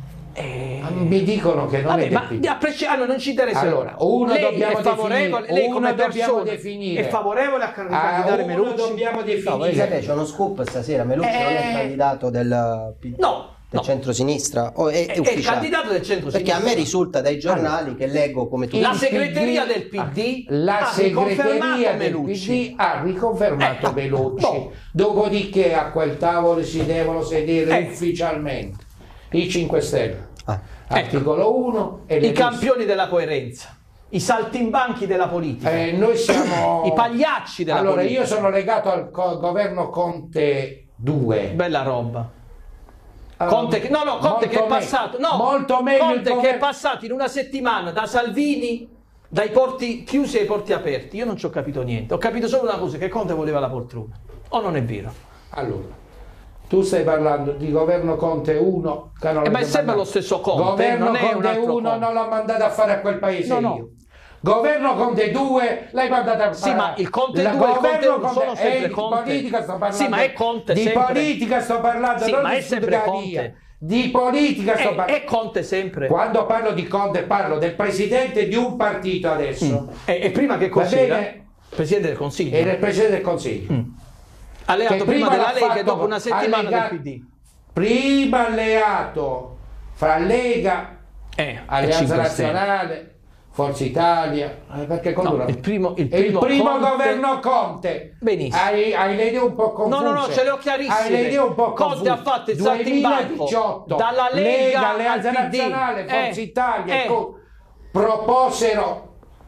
Eh, Mi dicono che non Vabbè, è del ma P D. a presci- allora, non ci interessa. Allora, uno lei dobbiamo è favorevole, definire, lei uno come dobbiamo persona definire. è favorevole a Ah, ricandidare uno Melucci? dobbiamo No, definire. voi sapete, c'è uno scoop stasera. Melucci non è Eh. il candidato del, P- No, del no. centro-sinistra? O è, è È, è il ufficiale? candidato del centro-sinistra. Perché a me risulta dai giornali che leggo come tu La Il segreteria P D del P D la ha riconfermato segreteria del Melucci. P D ha riconfermato Eh, Melucci. boh. Dopodiché a quel tavolo si devono sedere Eh. ufficialmente i cinque Stelle. Ah. Articolo uno e le I liste. campioni della coerenza, i saltimbanchi della politica, Eh, noi siamo i pagliacci della allora politica. io sono legato al co- governo Conte due. Bella roba. Ah, Conte che, no, no, Conte molto che è me- passato, no, molto meglio il Conte che è governo- passato in una settimana da Salvini, dai porti chiusi ai porti aperti. Io non ci ho capito niente, ho capito solo una cosa, che Conte voleva la poltrona. O non è vero? Allora, tu stai parlando di governo Conte uno, che non Eh, ma è l'ha sempre mandato- lo stesso Conte, Governo non è un Conte altro uno Conte. non l'ho mandato a fare a quel paese No, no. io. Governo Conte due l'hai mandato a Sì, fare. ma il Conte La- due e il Conte governo uno sono sempre eh, di Conte. politica sto parlando. Sì, ma è Conte di sempre. politica sto parlando, Sì, non ma di è sempre sputtania. Conte. Di politica sto È, parlando. è Conte sempre. Quando parlo di Conte parlo del presidente di un partito adesso. E, e prima che Va cos'era? bene? Presidente del Consiglio. Era il presidente del Consiglio. Mm. Alleato Che prima prima della l'ha Lega e fatto dopo una settimana allega- del P D. Prima alleato fra Lega, Eh, e Alleanza cinque Stelle. Nazionale, Forza Italia, eh, perché con No, loro- il primo- il E primo Conte- governo Conte. Benissimo. Hai, hai le idee un po' confuse. No, no, no, ce le ho chiarissime. Hai le idee un po' Conte confuse. ha fatto il saltimbanco duemiladiciotto, dalla Lega Alleanza al P D. Nazionale, Forza Eh, Italia eh. co- proposero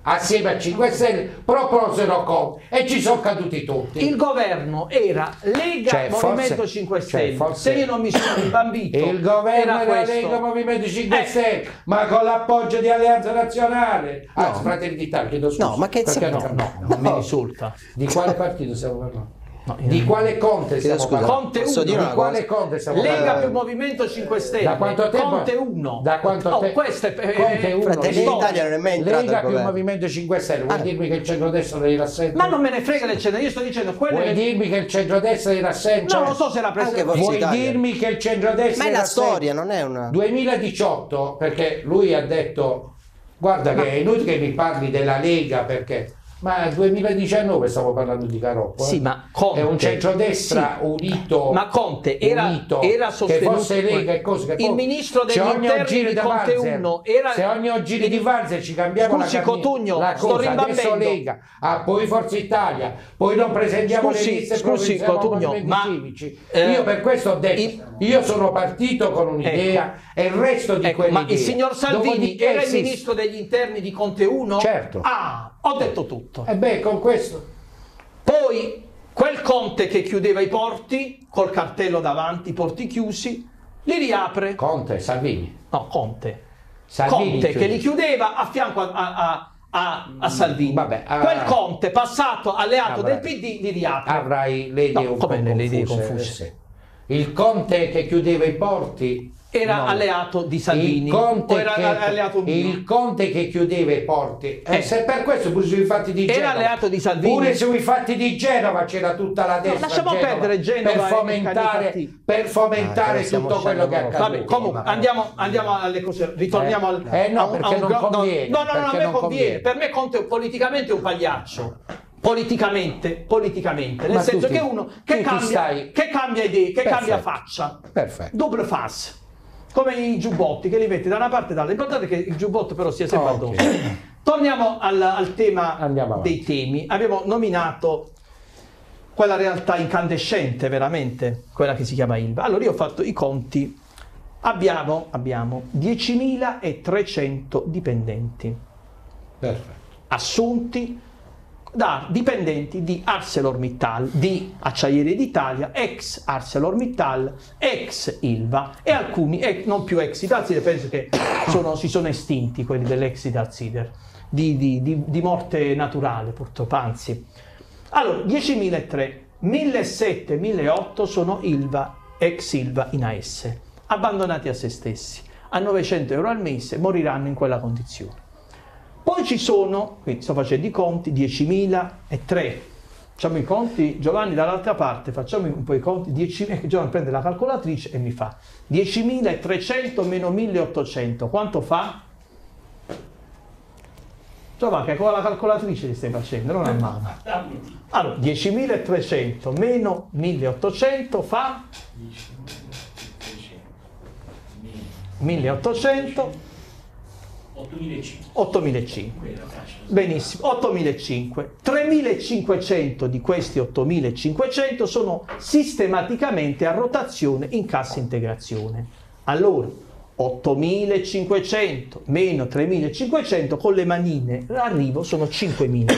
assieme a cinque Stelle proposero Conte e ci sono caduti tutti. Il governo era Lega, Cioè, Movimento forse- cinque cioè, Stelle. forse- Se io non mi sono imbambito, Il governo era era questo. Lega Movimento cinque Eh. Stelle, ma con l'appoggio di Alleanza Nazionale. Anzi, Fratelli d'Italia, chiedo scusa. No, ma che perché se- non no, capisco. No, non mi risulta. Di quale partito stiamo parlando? No, io Di non- quale Conte stiamo scusa. parlando? Conte Posso uno. dire Di una quale cosa? Conte stiamo Lega parlando? più Movimento cinque Stelle. Da quanto tempo? Conte uno. Da quanto Oh, tempo? questo è eh, Conte uno. Fratelli Lega- d'Italia non è mai entrato Lega al più governo. Movimento cinque Stelle. Vuoi Ah. dirmi che il centrodestra li rassegna? Ma non me ne frega del centro, io sto dicendo quello Vuoi è... dirmi che il centrodestra li rassegna? Non lo so se la Anche presa. Forza Vuoi Italia. dirmi che il centrodestra Ma è li la rassegna? storia, non è una... duemiladiciotto, perché lui ha detto guarda che è inutile che mi parli della Lega perché ma nel duemiladiciannove stiamo parlando di Caroppo, eh. Sì, ma Conte, è un centrodestra sì. unito, Ma Conte era, unito, era sostenuto, che fosse Lega e cose che il poi- ministro se degli ogni interni giro di di Conte Valzer- uno era... se ogni giro di Valzer ci cambiamo Scusi, la, cammi- Cotugno, la sto cosa, adesso rimbambendo. Lega, ah, poi Forza Italia, poi non presentiamo Scusi, le liste, scusi, provinciali, Cotugno, movimenti ma, civici. eh, Io per questo ho detto il- io sono partito con un'idea e il resto di Ecco, quelle ma idee. il signor Salvini Dopodiché era il esiste. ministro degli interni di Conte uno? Certo. Ah, ho detto tutto. E beh, con questo Poi quel Conte che chiudeva i porti, col cartello davanti, porti chiusi, li riapre. Conte, Salvini. No, Conte. Salvini Conte chiude. che li chiudeva a fianco a, a- a- a Salvini. Vabbè, ah, quel Conte passato alleato avrai- del P D li riapre. Avrai le idee No, un come po' le- le idee confuse, confuse? eh, sì. Il Conte che chiudeva i porti Era no. alleato di Salvini. Il Conte, o era che, alleato mio? il Conte che chiudeva i porti e Eh. se per questo pure sui fatti di Era Genova alleato di Salvini. pure sui fatti di Genova c'era tutta la destra lasciamo a Genova perdere Genova per e fomentare, Canicattì. per fomentare Ah, stiamo tutto quello che è uscendo accaduto. Vabbè, comunque andiamo, andiamo alle cose, ritorniamo Eh, al eh, no, a un- a perché un non gro- conviene, No, no, no, no, a perché me non conviene. conviene. Per me Conte politicamente è un pagliaccio. Politicamente, politicamente, nel Ma senso tu ti- che uno tu che ti cambia, stai- che cambia idee, che Perfetto. cambia faccia. Perfetto. Double face. Come i giubbotti che li metti da una parte e dall'altra. L'importante è che il giubbotto però sia sempre Ok. addosso. Torniamo al, al tema Andiamo avanti. dei temi. Abbiamo nominato quella realtà incandescente veramente, quella che si chiama Ilva. Allora io ho fatto i conti, abbiamo, abbiamo diecimilatrecento dipendenti Perfetto. assunti da dipendenti di ArcelorMittal, di Acciaierie d'Italia, ex ArcelorMittal, ex Ilva e alcuni e non più ex Italsider, penso che sono, si sono estinti quelli dell'ex Italsider, di, di, di, di morte naturale purtroppo, anzi. Allora, diecimilatrecento, millesettecento, milleottocento sono Ilva, ex Ilva in A S, abbandonati a se stessi, a novecento euro al mese moriranno in quella condizione. Poi ci sono, qui sto facendo i conti, diecimilatré. Facciamo i conti, Giovanni dall'altra parte, facciamo un po' i conti, diecimila, Giovanni prende la calcolatrice e mi fa diecimilatrecento meno milleottocento, quanto fa? Giovanni, che con la calcolatrice li stai facendo, non a mano. Allora, diecimilatrecento meno milleottocento fa? milleottocento ottomilacinquecento. Benissimo, ottomilacinquecento. tremilacinquecento di questi ottomilacinquecento sono sistematicamente a rotazione in cassa integrazione. Allora, ottomilacinquecento meno tremilacinquecento con le manine arrivo sono cinquemila.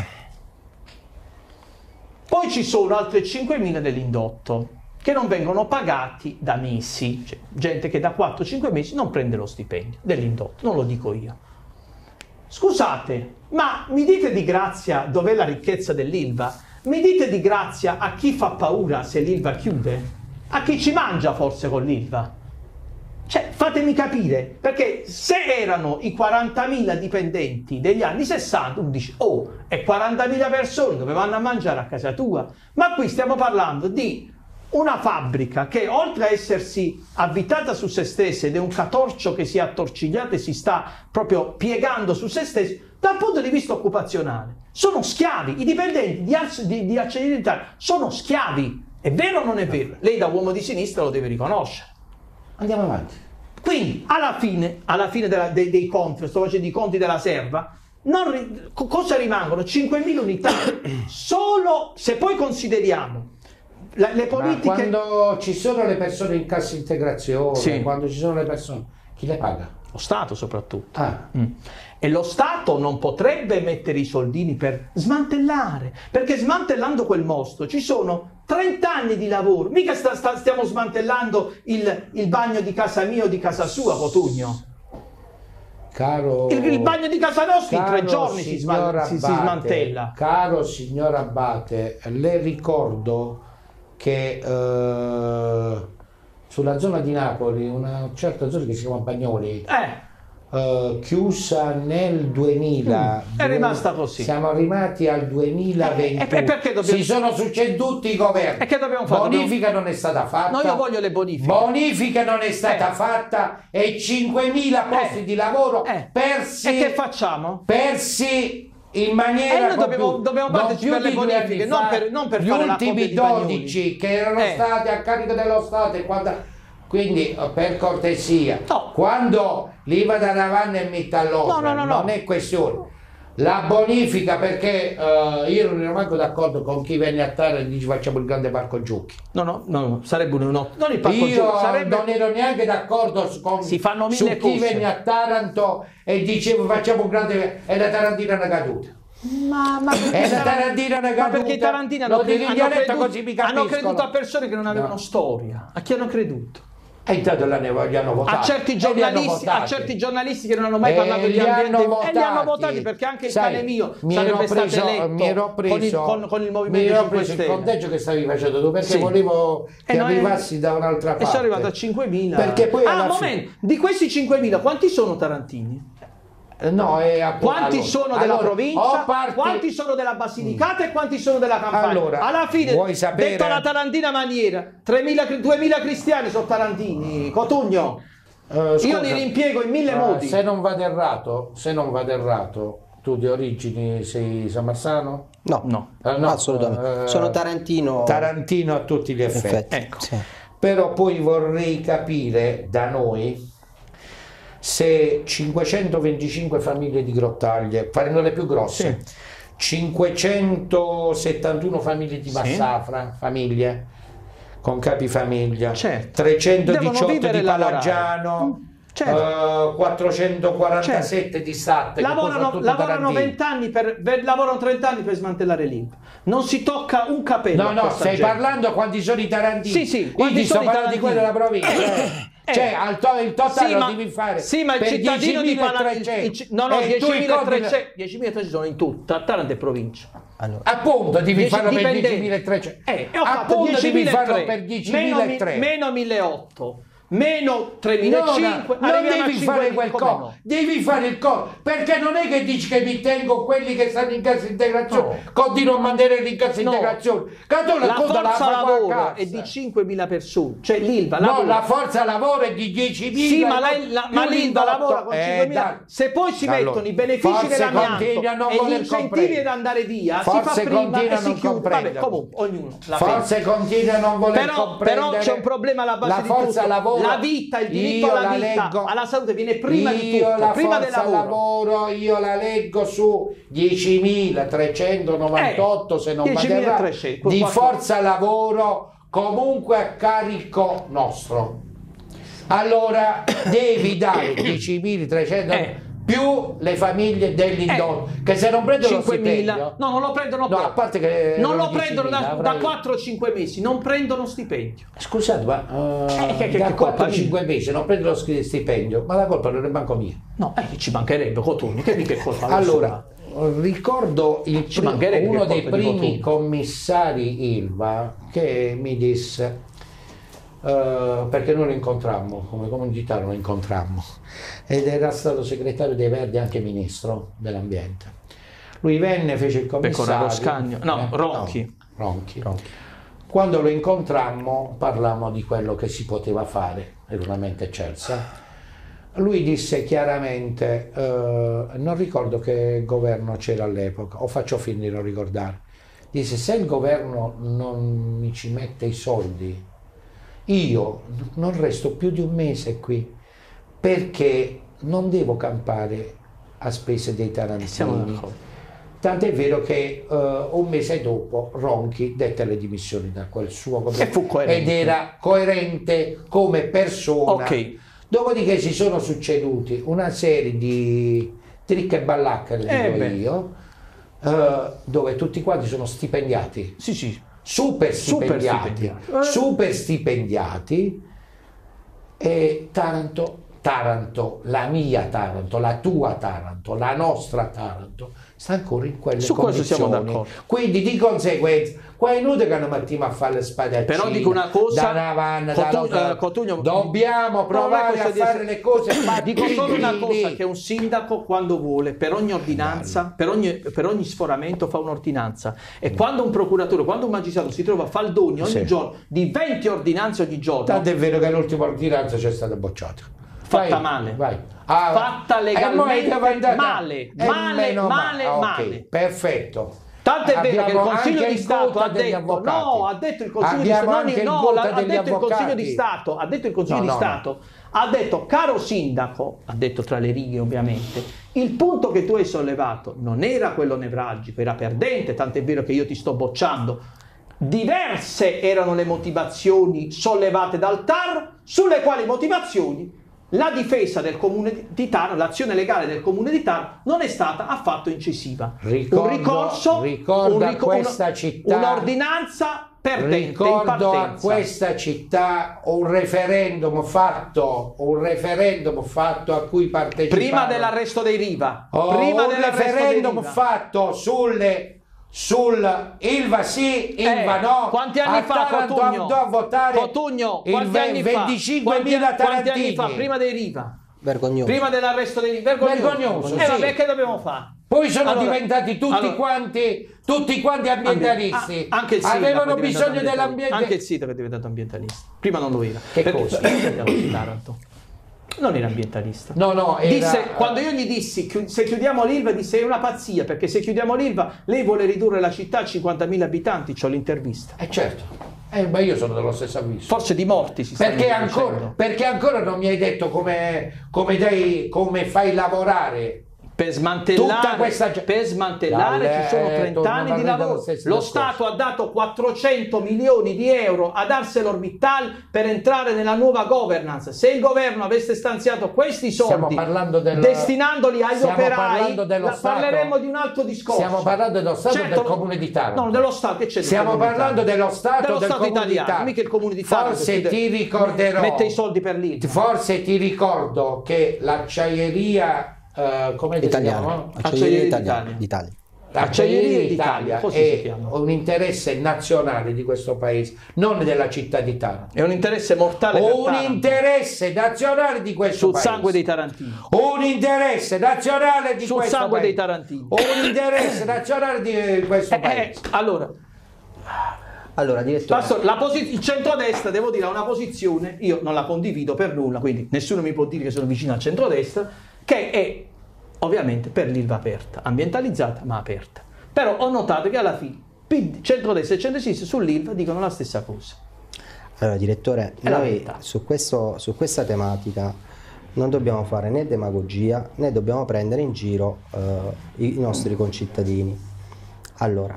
Poi ci sono altre cinquemila dell'indotto che non vengono pagati da mesi, cioè, gente che da quattro cinque mesi non prende lo stipendio dell'indotto, non lo dico io. Scusate, ma mi dite di grazia dov'è la ricchezza dell'Ilva? Mi dite di grazia a chi fa paura se l'Ilva chiude? A chi ci mangia forse con l'Ilva? Cioè, fatemi capire, perché se erano i quarantamila dipendenti degli anni sessanta, uno dice, oh, e quarantamila persone dove vanno a mangiare a casa tua? Ma qui stiamo parlando di una fabbrica che oltre a essersi avvitata su se stessa ed è un catorcio che si è attorcigliato e si sta proprio piegando su se stesso, dal punto di vista occupazionale sono schiavi, i dipendenti di, di, di Acciaierie d'Italia sono schiavi, è vero o non è vero? Lei da uomo di sinistra lo deve riconoscere. Andiamo avanti. Quindi alla fine, alla fine della, dei, dei conti, sto facendo i conti della serva, non ri, cosa rimangono? cinquemila unità, solo se poi consideriamo La, le politiche... Ma quando ci sono le persone in cassa integrazione, Sì. quando ci sono le persone Chi le paga? Lo Stato soprattutto. Ah. Mm. E lo Stato non potrebbe mettere i soldini per smantellare, perché smantellando quel mostro ci sono trenta anni di lavoro. Mica sta, sta, stiamo smantellando il, il bagno di casa mia o di casa sua, Cotugno. Caro, il, il bagno di casa nostra in tre giorni si, sma Abate, si, si smantella. Caro signor Abate, le ricordo che eh, sulla zona di Napoli, una certa zona che si chiama Bagnoli, Eh. Uh, chiusa nel duemila, mm, è rimasta così. Siamo arrivati al duemilaventuno. E, e perché dobbiamo... Si sono succeduti i governi. E che dobbiamo fare? Bonifica dobbiamo... non è stata fatta. No, io voglio le bonifiche. Bonifica non è stata eh. fatta e cinquemila posti eh. di lavoro eh. persi. E che facciamo? Persi in maniera. E noi dobbiamo, più, dobbiamo partecipare alle bonifiche, non per, non per gli fare ultimi la dodici che erano eh. stati a carico dello Stato e quando. Quindi per cortesia, no. quando l'I V A da Ravanna e Mittallosa no, no, no, non no. è questione, la bonifica, perché uh, io non ero manco d'accordo con chi venne a Taranto e dice facciamo il grande parco giochi. No, no, no, no. Sarebbe un no. Non il parco io giochi, sarebbe... non ero neanche d'accordo con si fanno su mille chi cose. venne a Taranto e diceva facciamo un grande e la Tarantina è una caduta. Ma, ma, e la Tarantina è una caduta. Ma perché i tarantini hanno, cre hanno, creduto, così mi hanno creduto a persone che non avevano no. storia. A chi hanno creduto? E intanto li hanno votati. A certi, giornalisti, a certi giornalisti che non hanno mai e parlato di ambiente votati. E li hanno votati perché anche il Sai, cane mio mi sarebbe preso, stato eletto mi ero preso, con, il, con, con il Movimento mi ero cinque preso Stelle. Il conteggio che stavi facendo tu perché sì. volevo che e arrivassi è... da un'altra parte. E sono arrivato a cinquemila. Perché poi ah, alla un momento, di questi cinquemila quanti sono tarantini? No, è quanti allora, sono della allora, provincia, parti... quanti sono della Basilicata mm. e quanti sono della Campania? Allora, alla fine, vuoi sapere... detto alla tarantina maniera, tremila, duemila cristiani sono tarantini, Cotugno. Uh, io li rimpiego in mille uh, modi. Se non vado errato, se non vado errato, tu di origini sei samarzano? No, no, uh, no assolutamente. Uh, Sono tarantino. Tarantino a tutti gli effetti. effetti. Ecco. Sì. Però poi vorrei capire da noi se cinquecentoventicinque famiglie di Grottaglie, faremo le più grosse, sì. cinquecentosettantuno famiglie di Massafra, sì. famiglie con capifamiglia, certo. trecentodiciotto di Palagiano, certo. uh, quattrocentoquarantasette certo. di Satte, lavorano, lavorano venti anni per, per lavorano trenta anni per smantellare l'I V A. Non si tocca un capello. No, no, stai gente. parlando quanti sono i tarantini. Sì, sì, io ti sto parlando di quello della provincia. Eh. Eh. Cioè, al to il totale sì, lo ma, devi fare. Sì, ma il cittadino di Palermo. No, no, diecimilatrecento sono in tutta Taranto e provincia. Allora. Appunto, devi farlo per diecimilatrecento. Eh, ho fatto Appunto, devi farlo per diecimilatrecento. Meno milleottocento. Meno tremilacinquecento. No, no, non devi fare quel co, no? Devi fare il co, perché non è che dici che mi tengo quelli che stanno in cassa integrazione, no. continuo a mantenere in cassa no. integrazione. La, la forza la lavoro è di cinquemila persone, cioè l'I V A no, lavora. la forza lavoro è di diecimila. Sì, ma, ma l'I V A lavora con eh, cinquemila. Se poi si allora, mettono i benefici dell'amianto e gli incentivi ad andare via, forse si fa prima e si chiude. Vabbè, comunque, ognuno la forse continua a non voler però, comprendere. Però c'è un problema alla base la di forza tutto. Lavoro, la vita, il diritto alla vita, leggo, alla salute viene prima di tutto, la prima del lavoro. lavoro. Io la leggo su diecimilatrecentonovantotto eh, se non vado errato, di forza lavoro comunque a carico nostro. Allora devi dare diecimilatrecento eh. più le famiglie dell'indotto eh. che se non prendono lo stipendio, no, non lo prendono no, a parte che non lo prendono da, da quattro cinque mesi, non prendono stipendio. Scusate, ma uh, eh, che, che, da che quattro cinque mesi non prendono lo stipendio, ma la colpa non è manco mia. No, eh, ci mancherebbe, Cotugno, che mica è colpa. Allora, ricordo il ci primo, uno dei primi commissari I L V A che mi disse, Uh, perché noi lo incontrammo, come comunità lo incontrammo, ed era stato segretario dei Verdi anche ministro dell'ambiente. Lui venne, fece il commissario. Scagno. No, eh, Ronchi. No, Ronchi. Ronchi. Quando lo incontrammo parlammo di quello che si poteva fare, era una mente eccelsa. Lui disse chiaramente, uh, non ricordo che governo c'era all'epoca, o faccio finta di non ricordare, disse se il governo non mi ci mette i soldi io non resto più di un mese qui perché non devo campare a spese dei tarantini. Tant'è vero che uh, un mese dopo Ronchi dette le dimissioni da quel suo governo e fu coerente. ed era coerente come persona. Ok, Dopodiché si sono succeduti una serie di trick e ballacche, le Eh dico beh. io, eh, dove tutti quanti sono stipendiati, Sì, sì. super Super stipendiati, stipendiati. super stipendiati, e Taranto, Taranto, la mia Taranto, la tua Taranto, la nostra Taranto, sta ancora in quelle Su questo siamo condizioni. d'accordo. Quindi di conseguenza, qua è inutile che non mettiamo a fare le spadaccine. Però dico una cosa, da una vanna, da Cotu- un'altra. eh, Cotugno- dobbiamo No, provare non è a questo di fare essere- le cose Dico solo una fattibili. cosa, che un sindaco quando vuole, per ogni ordinanza, per ogni, per ogni sforamento fa un'ordinanza, e quando un procuratore, quando un magistrato si trova faldoni ogni Sì. giorno di venti ordinanze ogni giorno, Tanto è vero che l'ultima ordinanza c'è stata bocciata. fatta Vai, male, vai. Ah, fatta e legalmente mo è andata- male, e male, meno male, ah, ok, male. perfetto. Tanto è vero che il Abbiamo Consiglio anche di il Stato Gota ha degli detto, avvocati. no, ha detto il Consiglio di Abbiamo Stato, anche il no, Gota la- ha degli detto il Consiglio di avvocati. Stato, ha detto il Consiglio No, di no, Stato, ha detto, caro sindaco, ha detto tra le righe ovviamente, il punto che tu hai sollevato non era quello nevralgico, era perdente, tant'è vero che io ti sto bocciando. Diverse erano le motivazioni sollevate dal T A R, sulle quali motivazioni la difesa del comune di Taranto, l'azione legale del comune di Taranto non è stata affatto incisiva. Ricordo- un ricorso, ricordo un a rico- questa una- città- un'ordinanza perdente in Ricordo a partenza. questa città un referendum fatto, un referendum fatto a cui parteciparono. Prima dell'arresto dei Riva, Oh, prima un dell'arresto dei referendum Riva. fatto sulle sul Ilva sì, Ilva Eh, no. quanti anni a fa, Taranto Cotugno? andò a votare Cotugno, il quanti anni fa? venticinquemila Quanti- quanti anni fa? tarantini. Prima dei Riva. Vergognoso. Prima dell'arresto dei Riva. Vergognoso. Vergognoso, Eh sì. vabbè, che dobbiamo fare? Poi sono Allora, diventati tutti allora, quanti tutti quanti ambientalisti. Ah, anche il sindaco è avevano diventato bisogno ambientalista. dell'ambiente. Anche il sindaco è diventato ambientalista. Prima non lo era. Che Perché cosa? il sindaco di Taranto non era ambientalista. No, no, era... Disse, quando io gli dissi chi- se chiudiamo l'Ilva, disse è una pazzia, perché se chiudiamo l'Ilva lei vuole ridurre la città a cinquantamila abitanti. C'ho l'intervista. Eh certo. Eh, ma io sono dello stesso avviso. Forse di morti si stanno Perché dicendo. ancora, perché ancora non mi hai detto come, come, dai, come fai lavorare Per smantellare, tutta questa ge- per smantellare Dalle- ci sono eh, trenta torno a anni di parlare dello lavoro. stesso Lo discorso. Stato ha dato quattrocento milioni di euro ad ArcelorMittal per entrare nella nuova governance. Se il governo avesse stanziato questi Stiamo soldi parlando del- destinandoli agli stiamo operai, parlando dello la- Stato. parleremmo di un altro discorso. Stiamo parlando dello Stato Certo, del Comune di Taranto. No, dello Stato, che c'è del Stiamo Comune di parlando Taranto? dello Stato dello del Stato Comune di italiano, Taranto. mica il Comune di Taranto. Forse che ti ricorderò, mette i soldi per l'Ilva. forse ti ricordo che l'acciaieria eh, come si Italiano. chiama? Acciaierie Acciaierie d'Italia. d'Italia. d'Italia. Acciaierie d'Italia, d'Italia così si è chiama. un interesse nazionale di questo paese, non della città di Taranto. È un interesse mortale per Un Taranto, interesse nazionale di questo sul paese. sangue dei tarantini. Un interesse nazionale di Sul questo sangue paese. dei tarantini. Un interesse nazionale di questo Eh, eh, paese. allora, Allora, direttore, Pastor, la posi- il centrodestra, devo dire, ha una posizione, io non la condivido per nulla, quindi nessuno mi può dire che sono vicino al centrodestra, che è ovviamente per l'Ilva aperta, ambientalizzata ma aperta. Però ho notato che alla fine P D, centrodestra e centrosinistra sull'Ilva dicono la stessa cosa. allora, direttore, È la noi verità. su, questo, su questa tematica non dobbiamo fare né demagogia né dobbiamo prendere in giro eh, i, i nostri concittadini. Allora,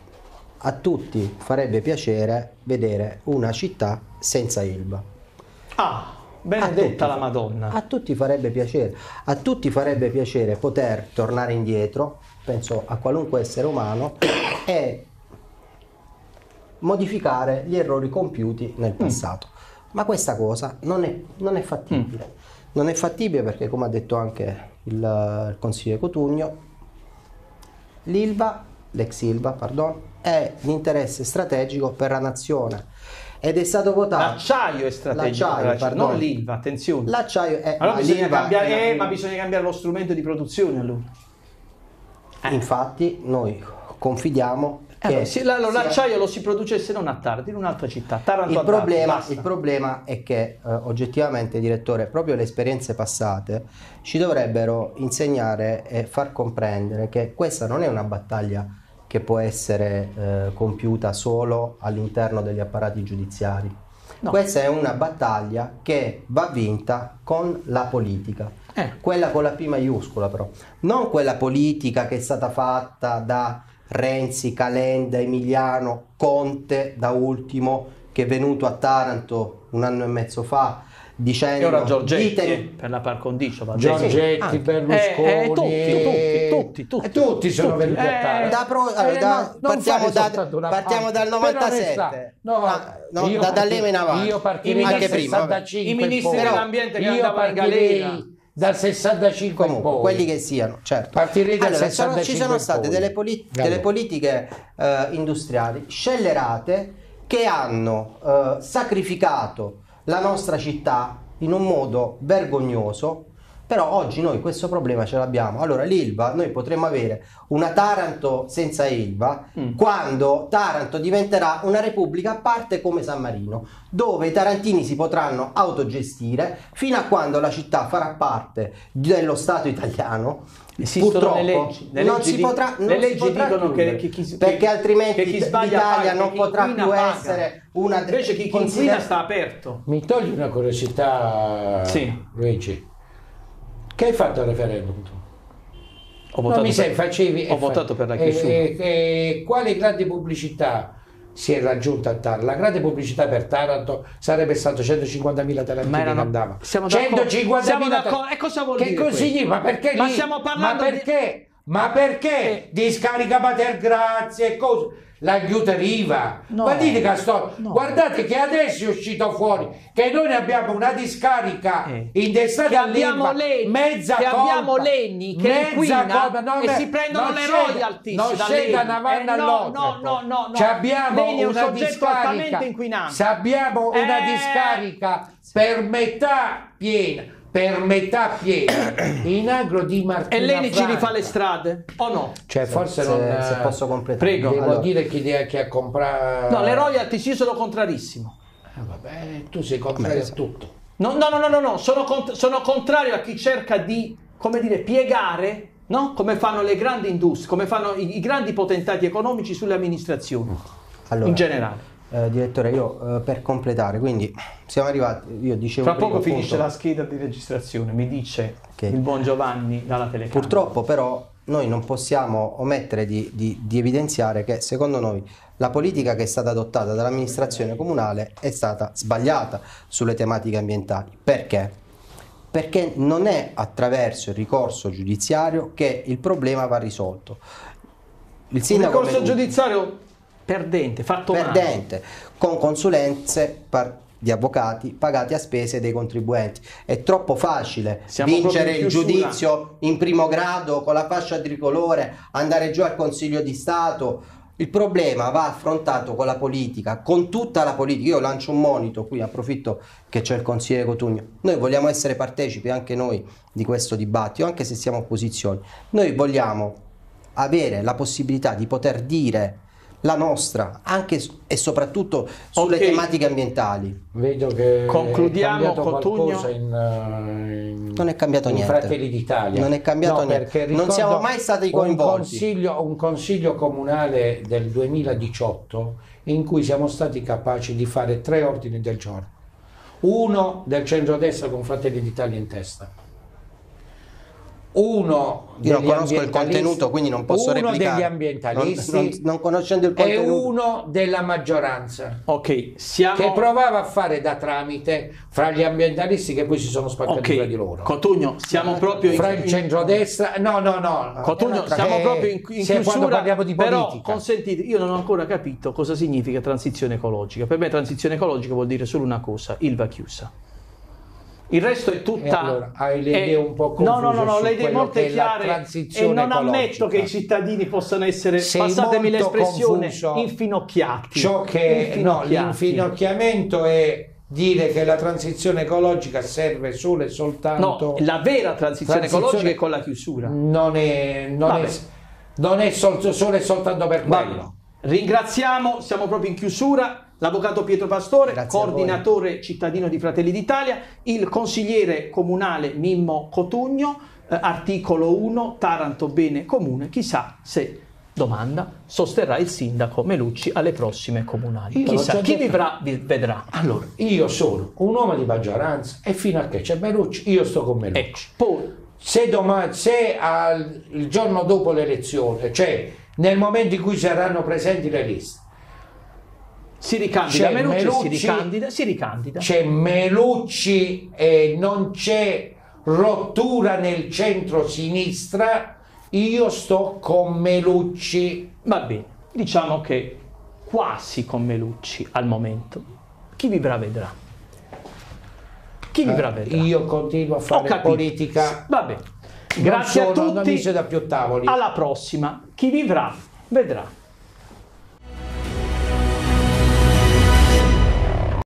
a tutti farebbe piacere vedere una città senza Ilva. Ah, A benedetta tutti. la Madonna. A tutti farebbe piacere, a tutti farebbe piacere poter tornare indietro, penso a qualunque essere umano, e modificare gli errori compiuti nel passato. Ma questa cosa non è, non è fattibile. Non è fattibile perché, come ha detto anche il, il consigliere Cotugno, l'Ilva, l'ex Ilva, pardon, è l'interesse strategico per la nazione. Ed è stato votato. L'acciaio è strategico, L'acciaio, per la- pardon. non l'Ilva, attenzione. L'acciaio è. Allora ma bisogna l'Ilva cambiare, è- eh, ma bisogna cambiare lo strumento di produzione allora. Infatti, noi confidiamo che Allora, sì, allora, sia- l'acciaio lo si producesse non a Taranto, in un'altra città. Taranto il a Taranto, problema, basta. il problema è che eh, oggettivamente, direttore, proprio le esperienze passate ci dovrebbero insegnare e far comprendere che questa non è una battaglia che può essere eh, compiuta solo all'interno degli apparati giudiziari. No. Questa è una battaglia che va vinta con la politica, Eh. quella con la P maiuscola però, non quella politica che è stata fatta da Renzi, Calenda, Emiliano, Conte da ultimo, che è venuto a Taranto un anno e mezzo fa, dicendo E ora Giorgetti dite- eh, per la par condicio va Giorgetti, Eh, Berlusconi, eh, tutti, tutti, tutti, tutti, e tutti sono tutti. venuti a Eh, Taranto. Da pro- Eh, allora, da- no, non partiamo fare da- soltanto una partiamo parte. dal Per novantasette. onestà, no, Ah, no, io da- da partirei- lì in avanti. io partirei Anche dal prima, vabbè. sessantacinque I ministri in poi. dell'ambiente che Io andavano in partirei galera. dal sessantacinque in Comunque, poi. quelli che siano, certo. Partirei dal Allora, sono- ci sessantacinque sono in state poi. delle, poli- Allora. delle politiche eh, industriali scellerate che hanno eh, sacrificato la nostra città in un modo vergognoso. Però oggi noi questo problema ce l'abbiamo. Allora l'Ilva, noi potremmo avere una Taranto senza Ilva Mm. quando Taranto diventerà una repubblica a parte come San Marino, dove i tarantini si potranno autogestire fino a quando la città farà parte dello Stato italiano. Esistono Purtroppo le leggi, le non leggi si di- potrà, le non si leggi potrà dicono che- chiudere, che chi- perché che- altrimenti che chi sbaglia l'Italia paga, non chi potrà inquina più paga. essere una Invece chi chi consider- inquina sta aperto. Mi togli una curiosità, Sì. Luigi. Che hai fatto al referendum tu? Ho Non votato mi sai, per- facevi... ho e fa- votato per la e- chiusura. e- e quale grande pubblicità si è raggiunta a Taranto? La grande pubblicità per Taranto sarebbe stato centocinquantamila tarantini Ma erano- che andavano. siamo d'accordo. centocinquantamila Siamo d'accordo. E cosa vuol che dire cosa questo? significa? Ma perché Ma lì? stiamo parlando Ma di- perché? Ma perché? Eh. Discarica Matergrazia e cose. L'aiuta Riva. No. Ma dite Castoro, No. guardate che adesso è uscito fuori che noi ne abbiamo una discarica Eh. intestata Che abbiamo all'Ilva, Lenni, mezza che colpa, abbiamo Lenni che mezza inquina colpa, no, e beh, si prendono non le scenda- royalties non da scenda Lenni. una vanna Eh, no, all'oltre, no, no, no, no. Ci abbiamo Lenni è un una soggetto discarica, altamente inquinante. ci abbiamo una Eh. discarica per metà piena, per metà piena in agro di Martina E Lenni ci Franca. rifà le strade o no? Cioè forse se, non se posso completare. Prego. devo Allora, dire chi, chi ha comprato. No, le royalties io sono contrarissimo. Eh, vabbè, tu sei contrario Come? a tutto. No, no, no, no, no, no. Sono, cont- sono contrario a chi cerca di, come dire, piegare, no? Come fanno le grandi industrie, come fanno i, i grandi potentati economici sulle amministrazioni, allora, in generale. eh, direttore, io eh, per completare, quindi siamo arrivati, io dicevo Fra poco prima, finisce appunto, la scheda di registrazione, mi dice Che- il buon Giovanni dalla telecamera. purtroppo però noi non possiamo omettere di, di- di evidenziare che secondo noi la politica che è stata adottata dall'amministrazione comunale è stata sbagliata sulle tematiche ambientali. Perché? Perché non è attraverso il ricorso giudiziario che il problema va risolto. Il Un sindaco ricorso Melucci- giudiziario perdente, fatto male. perdente, con consulenze par- di avvocati pagati a spese dei contribuenti. È troppo facile Siamo vincere proprio in il chiusura. giudizio in primo grado con la fascia tricolore, andare giù al Consiglio di Stato. Il problema va affrontato con la politica, con tutta la politica. Io lancio un monito qui, approfitto che c'è il consigliere Cotugno. Noi vogliamo essere partecipi anche noi di questo dibattito, anche se siamo opposizioni. Noi vogliamo avere la possibilità di poter dire la nostra anche s- e soprattutto sulle Ok. tematiche ambientali. Vedo che Concludiamo, è cambiato Cotugno. qualcosa in, eh, in- Non è cambiato in niente. Fratelli d'Italia. Non è cambiato No, niente. perché Non ricordo siamo mai stati un coinvolti. consiglio, un consiglio comunale del duemiladiciotto in cui siamo stati capaci di fare tre ordini del giorno. Uno del centrodestra con Fratelli d'Italia in testa. Uno Io non degli conosco il ambientalisti- contenuto, quindi non posso uno replicare. degli ambientalisti Non- non- non conoscendo il e contenuto. uno della maggioranza Ok, siamo... che provava a fare da tramite fra gli ambientalisti che poi si sono spaccati tra di Ok, loro. Cotugno, siamo proprio in... Fra il centrodestra, no, no, no. Cotugno, un'altra- siamo Eh, proprio in, in se quando chiusura, parliamo di però politica. consentite, io non ho ancora capito cosa significa transizione ecologica. Per me transizione ecologica vuol dire solo una cosa, Ilva chiusa. Il resto è tutta... E allora, hai le è- idee un po' No, no, no, confuse no, su le idee quello molto che è la chiare e transizione non ammetto ecologica. che i cittadini possano essere, Sei passatemi molto l'espressione, confuso. infinocchiati. Ciò che no, Infinocchiati. l'infinocchiamento è dire che la transizione ecologica serve solo e No, soltanto la vera transizione, Transizione- ecologica è con la chiusura. non è non Vabbè. è, non è sol- solo e soltanto per Va quello. bene. Ringraziamo, siamo proprio in chiusura, l'avvocato Pietro Pastore, Grazie a voi. coordinatore cittadino di Fratelli d'Italia, il consigliere comunale Mimmo Cotugno, eh, articolo uno, Taranto bene comune, chissà se, domanda, sosterrà il sindaco Melucci alle prossime comunali. Io l'ho Chissà, già chi detto. vivrà vi- vedrà. Allora, io sono un uomo di maggioranza e fino a che c'è Melucci, io sto con Melucci. Ecco, poi, Se, domani, se al, il giorno dopo l'elezione, cioè nel momento in cui saranno presenti le liste, Si ricandida C'è Melucci, Melucci, si ricandida, si ricandida. C'è Melucci e non c'è rottura nel centro-sinistra, io sto con Melucci. Va bene, diciamo che quasi con Melucci al momento. Chi vivrà vedrà. Chi vivrà vedrà. Io continuo a fare politica. Va bene. Grazie non sono, a tutti. Non mi siete da più tavoli. Alla prossima. Chi vivrà vedrà.